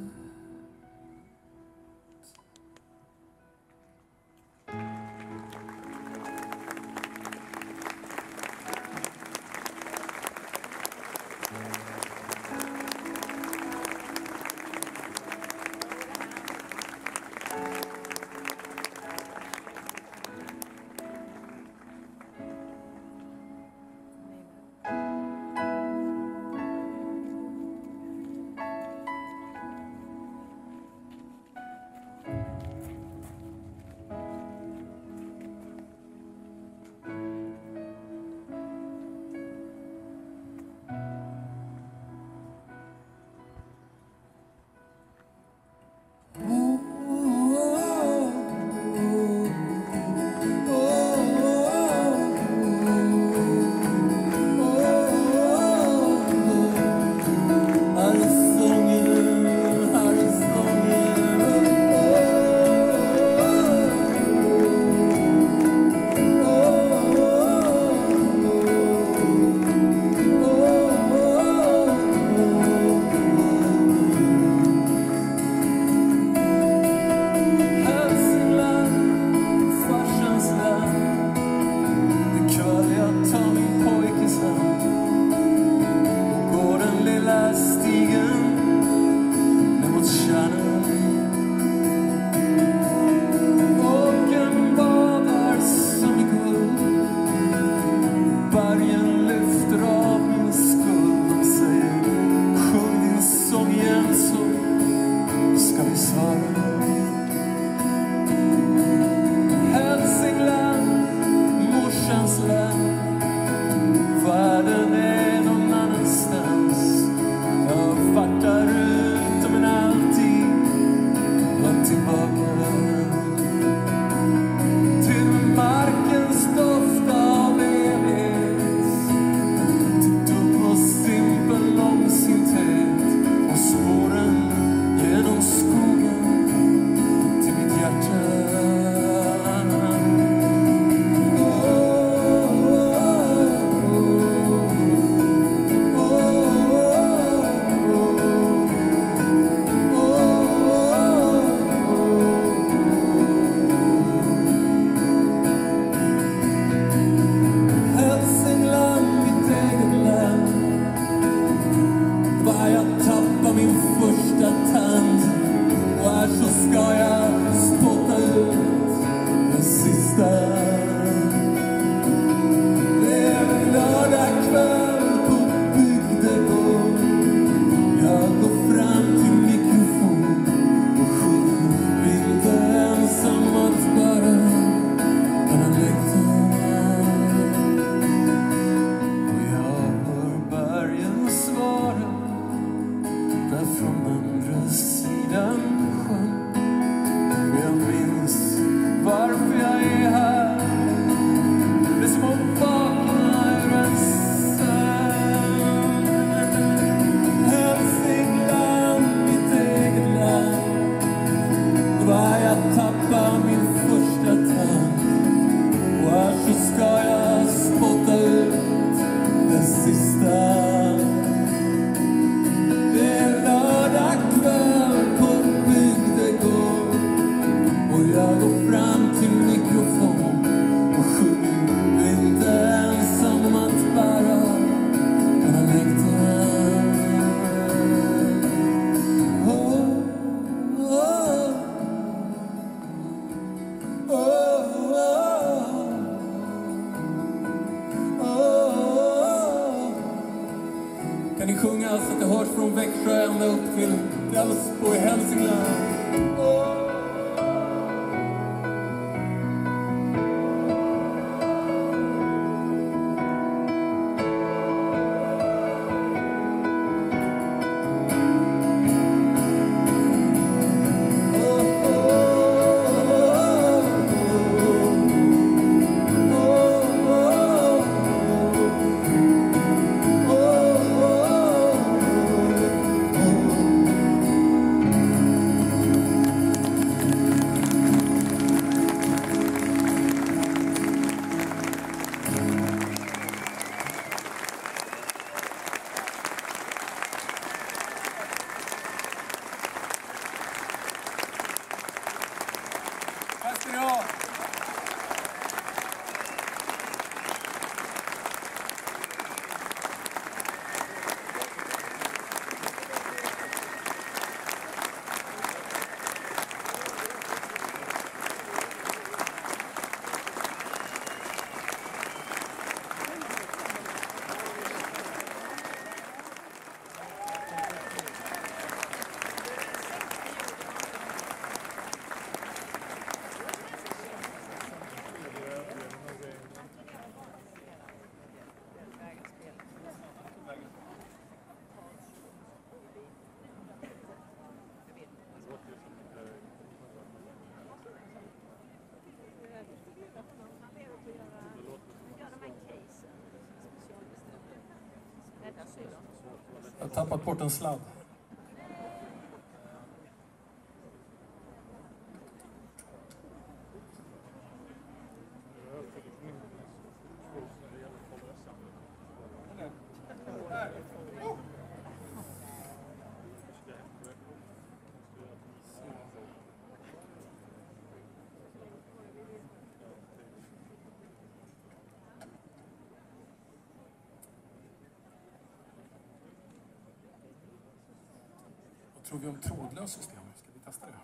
Kan ni sjunga så att det hörs från Växjö ända upp till Älvsborg i Hälsingland? Jag har tappat bort en sladd. Tror vi om trådlös system? Ska vi testa det?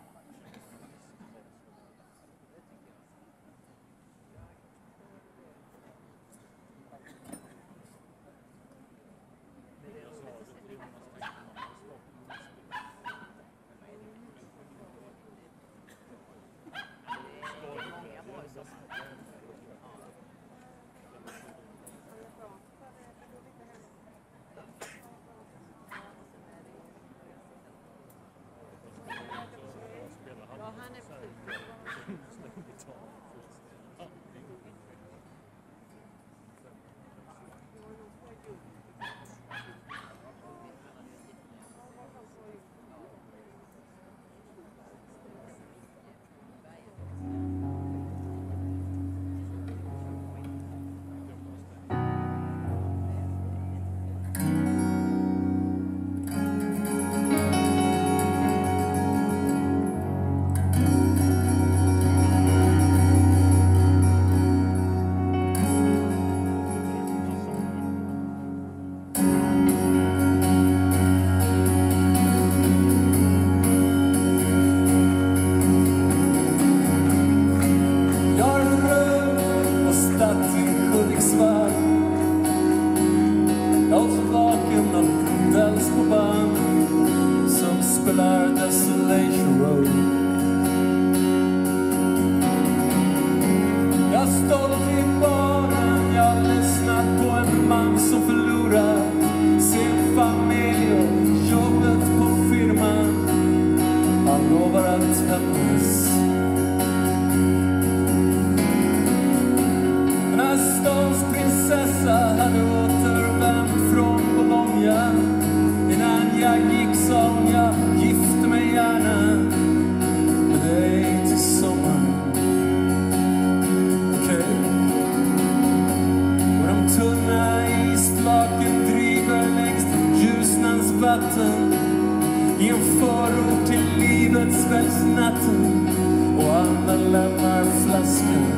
I en förort till livets kvällsnatten och andra lämnar flaskan.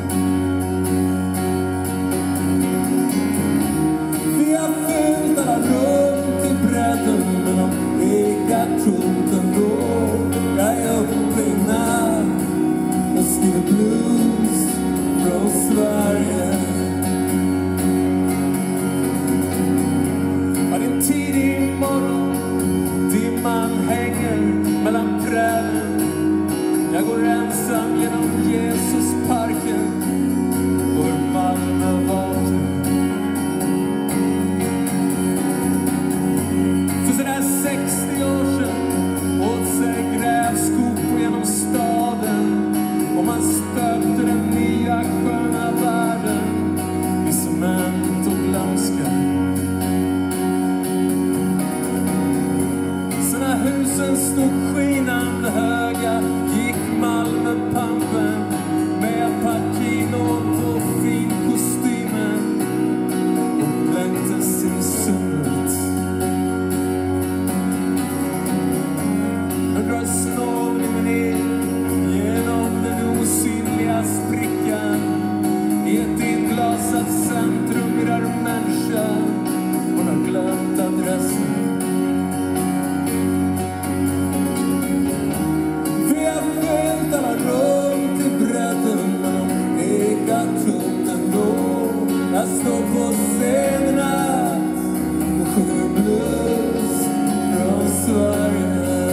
Vi har fyllt alla rum till bredden, men de ekar tomt ändå. Jag är uppe i natt och skriver blues från Sverige. Har en tidig morgon, dimman hänger mellan träden. Jag går ensam genom Jesusparken och hur Malmö vaknar. För sådär sextio år sedan åt sig grävskop genom staden, och man stöpte den nya sköna världen i cement och glömska. Husen stod skinande höga, gick Malmöpampen med partinåt och fin kostymen och blänktes i sundet. Nu drar snålningen ner genom den osynliga sprickan. I ett inglasat centrum irrar människan, hon har glömt adressen. Runt i bredden, men de ekar tomt ändå. Jag står på scenerna och sjunger blues från Sverige.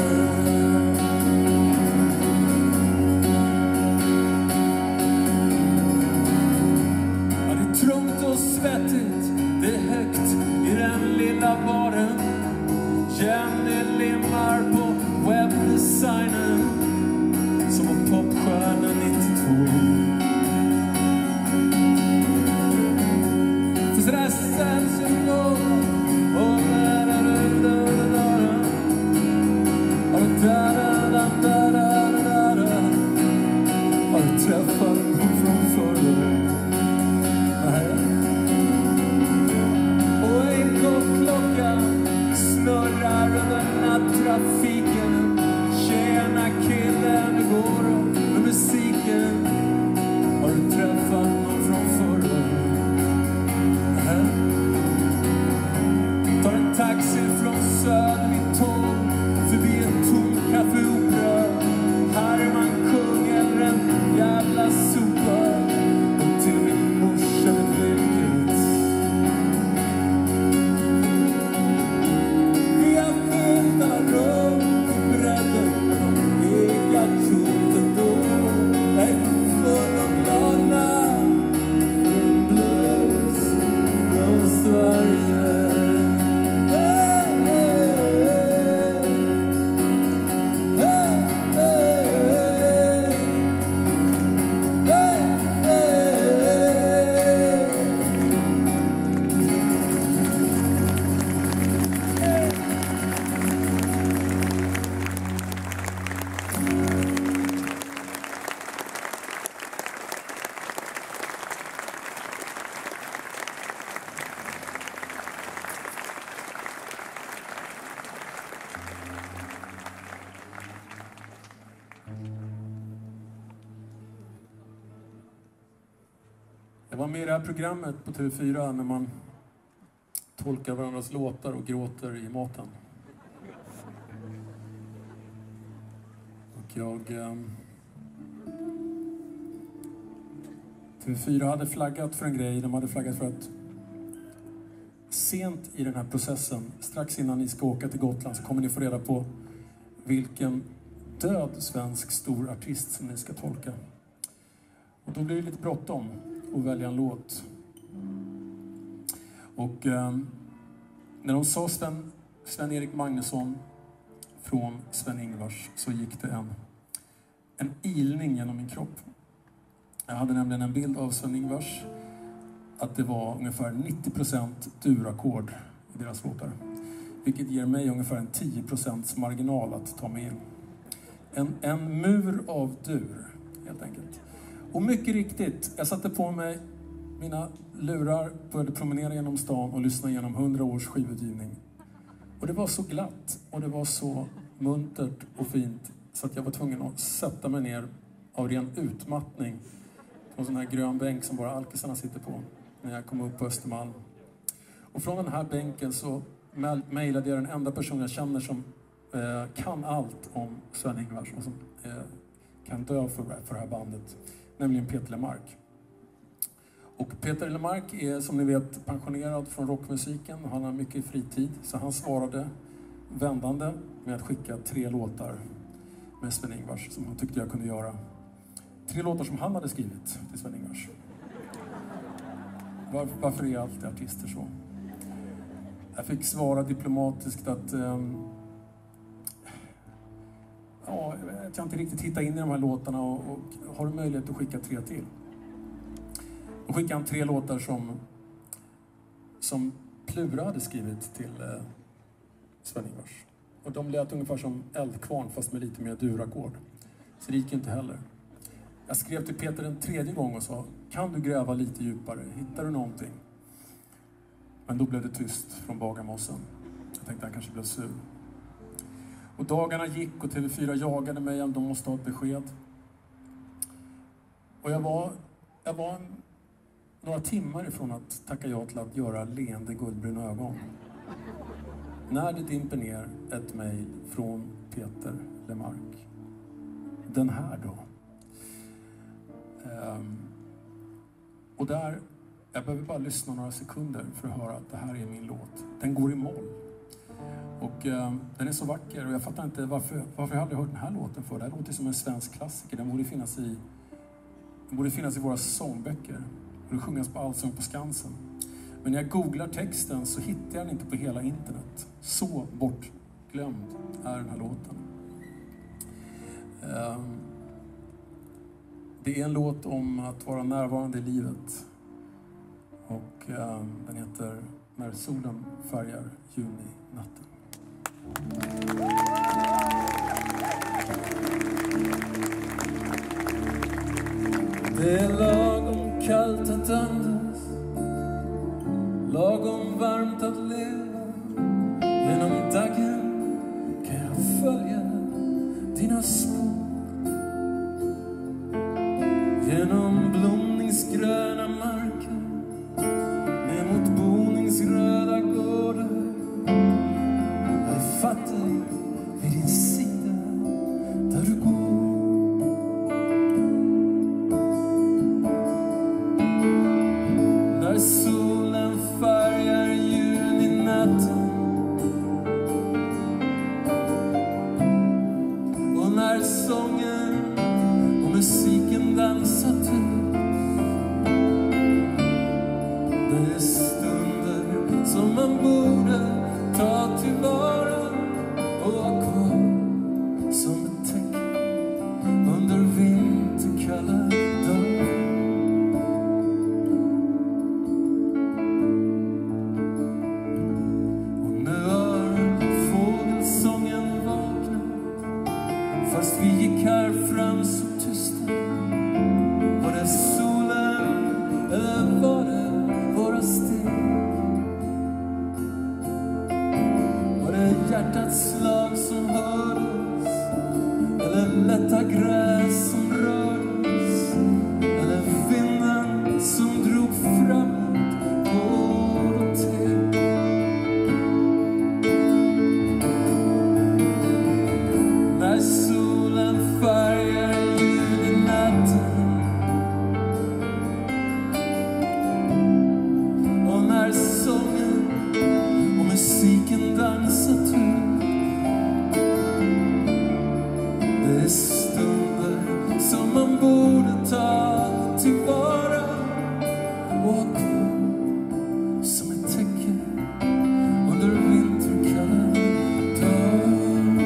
Ja, det är trångt och svettigt, det är högt i den lilla baren. Jenny limmar på webbdesignen som en popstjärna nittiotvå. För sådär Scensommar och den här trafiken. Tjena killen, hur går det med musiken? Har du träffat någon från förra? Äh? Tar en taxi från söder vid tolv, förbi en tom kaffeopera. Här är man kung eller en jävla sopa. Och till min morsa vet vilket. Vi har fyllt alla rum i bredden, men de ekar tomt ändå. Jag är full av glada blues från Sverige. Jag var med i det här programmet på T V fyra när man tolkar varandras låtar och gråter i maten. Och jag... Eh, T V fyra hade flaggat för en grej. De hade flaggat för att sent i den här processen, strax innan ni ska åka till Gotland, så kommer ni få reda på vilken död svensk stor artist som ni ska tolka. Och då blir det lite bråttom att välja en låt. Och eh, när de sa Sven, Sven-Erik Magnusson från Sven-Ingvars, så gick det en, en ilning genom min kropp. Jag hade nämligen en bild av Sven-Ingvars att det var ungefär nittio procent durackord i deras låtar. Vilket ger mig ungefär en tio procent marginal att ta mig in. En, en mur av dur, helt enkelt. Och mycket riktigt, jag satte på mig mina lurar, började promenera genom stan och lyssna igenom hundra års skivutgivning. Och det var så glatt och det var så muntert och fint så att jag var tvungen att sätta mig ner av ren utmattning på en sån här grön bänk som bara alkisarna sitter på när jag kom upp på Östermalm. Och från den här bänken så mejlade jag den enda person jag känner som eh, kan allt om Sven-Ingvars och som eh, kan dö för, för det här bandet. Nämligen Peter Linneparken. Och Peter Linneparken är, som ni vet, pensionerad från rockmusiken. Han har mycket fritid, så han svarade vändande med att skicka tre låtar med Sven-Ingvars som han tyckte jag kunde göra. Tre låtar som han hade skrivit till Sven-Ingvars. Var, varför är alltid artister så? Jag fick svara diplomatiskt att um, ja, jag inte riktigt hitta in i de här låtarna och, och har du möjlighet att skicka tre till. Och skickade han tre låtar som som Plura hade skrivit till eh, Sven-Ingvars. Och de lät ungefär som Eldkvarn fast med lite mer durackord. Så det gick inte heller. Jag skrev till Peter en tredje gång och sa, kan du gräva lite djupare? Hittar du någonting? Men då blev det tyst från Bagarmossen. Jag tänkte han kanske blev sur. Och dagarna gick och T V fyra jagade mig om de måste ha ett besked. Och jag var, jag var en, några timmar ifrån att tacka ja till att göra leende guldbruna ögon. När det dimper ner ett mejl från Peter Linneparken. Den här då. Um, och där, jag behöver bara lyssna några sekunder för att höra att det här är min låt. Den går i moll. Och um, den är så vacker och jag fattar inte varför, varför jag aldrig hört den här låten för. Det här låter som en svensk klassiker. Den borde finnas i, den borde finnas i våra sångböcker. Och det sjungas på Allsång på Skansen. Men när jag googlar texten så hittar jag den inte på hela internet. Så bortglömd är den här låten. Um, det är en låt om att vara närvarande i livet. Och um, den heter När solen färgar juninatten. Det är lagom kallt att andas, lagom varmt att leva genom dagen Fast vi gick här fram så tysta. Var det solen eller var det våra steg? Var det hjärtats slag som hördes? Eller lätta gräs som rördes? Eller vinden som drog framåt år och teg? När solen färgar julnatten och när sången och musiken dansat ut. Det är stunder som man borde ta tillvara och ha kvar som ett täcke under vinterkalla dagar.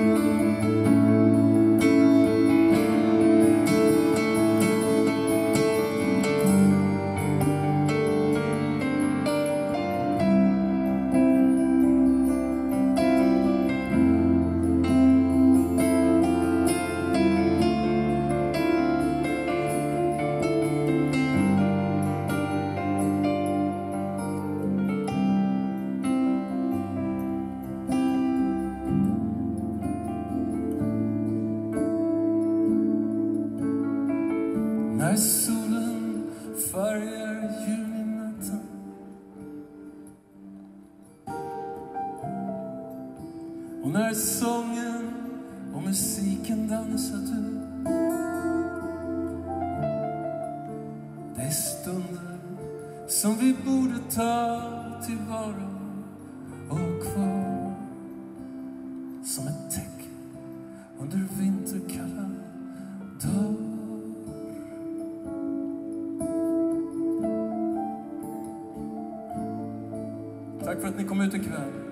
När solen färgar julnatten och när sången och musiken dansat ut. Det är stunder som vi borde ta tillvara och ha kvar som ett täcke under vinterkalla dagar. Tack för att ni kom ut ikväll.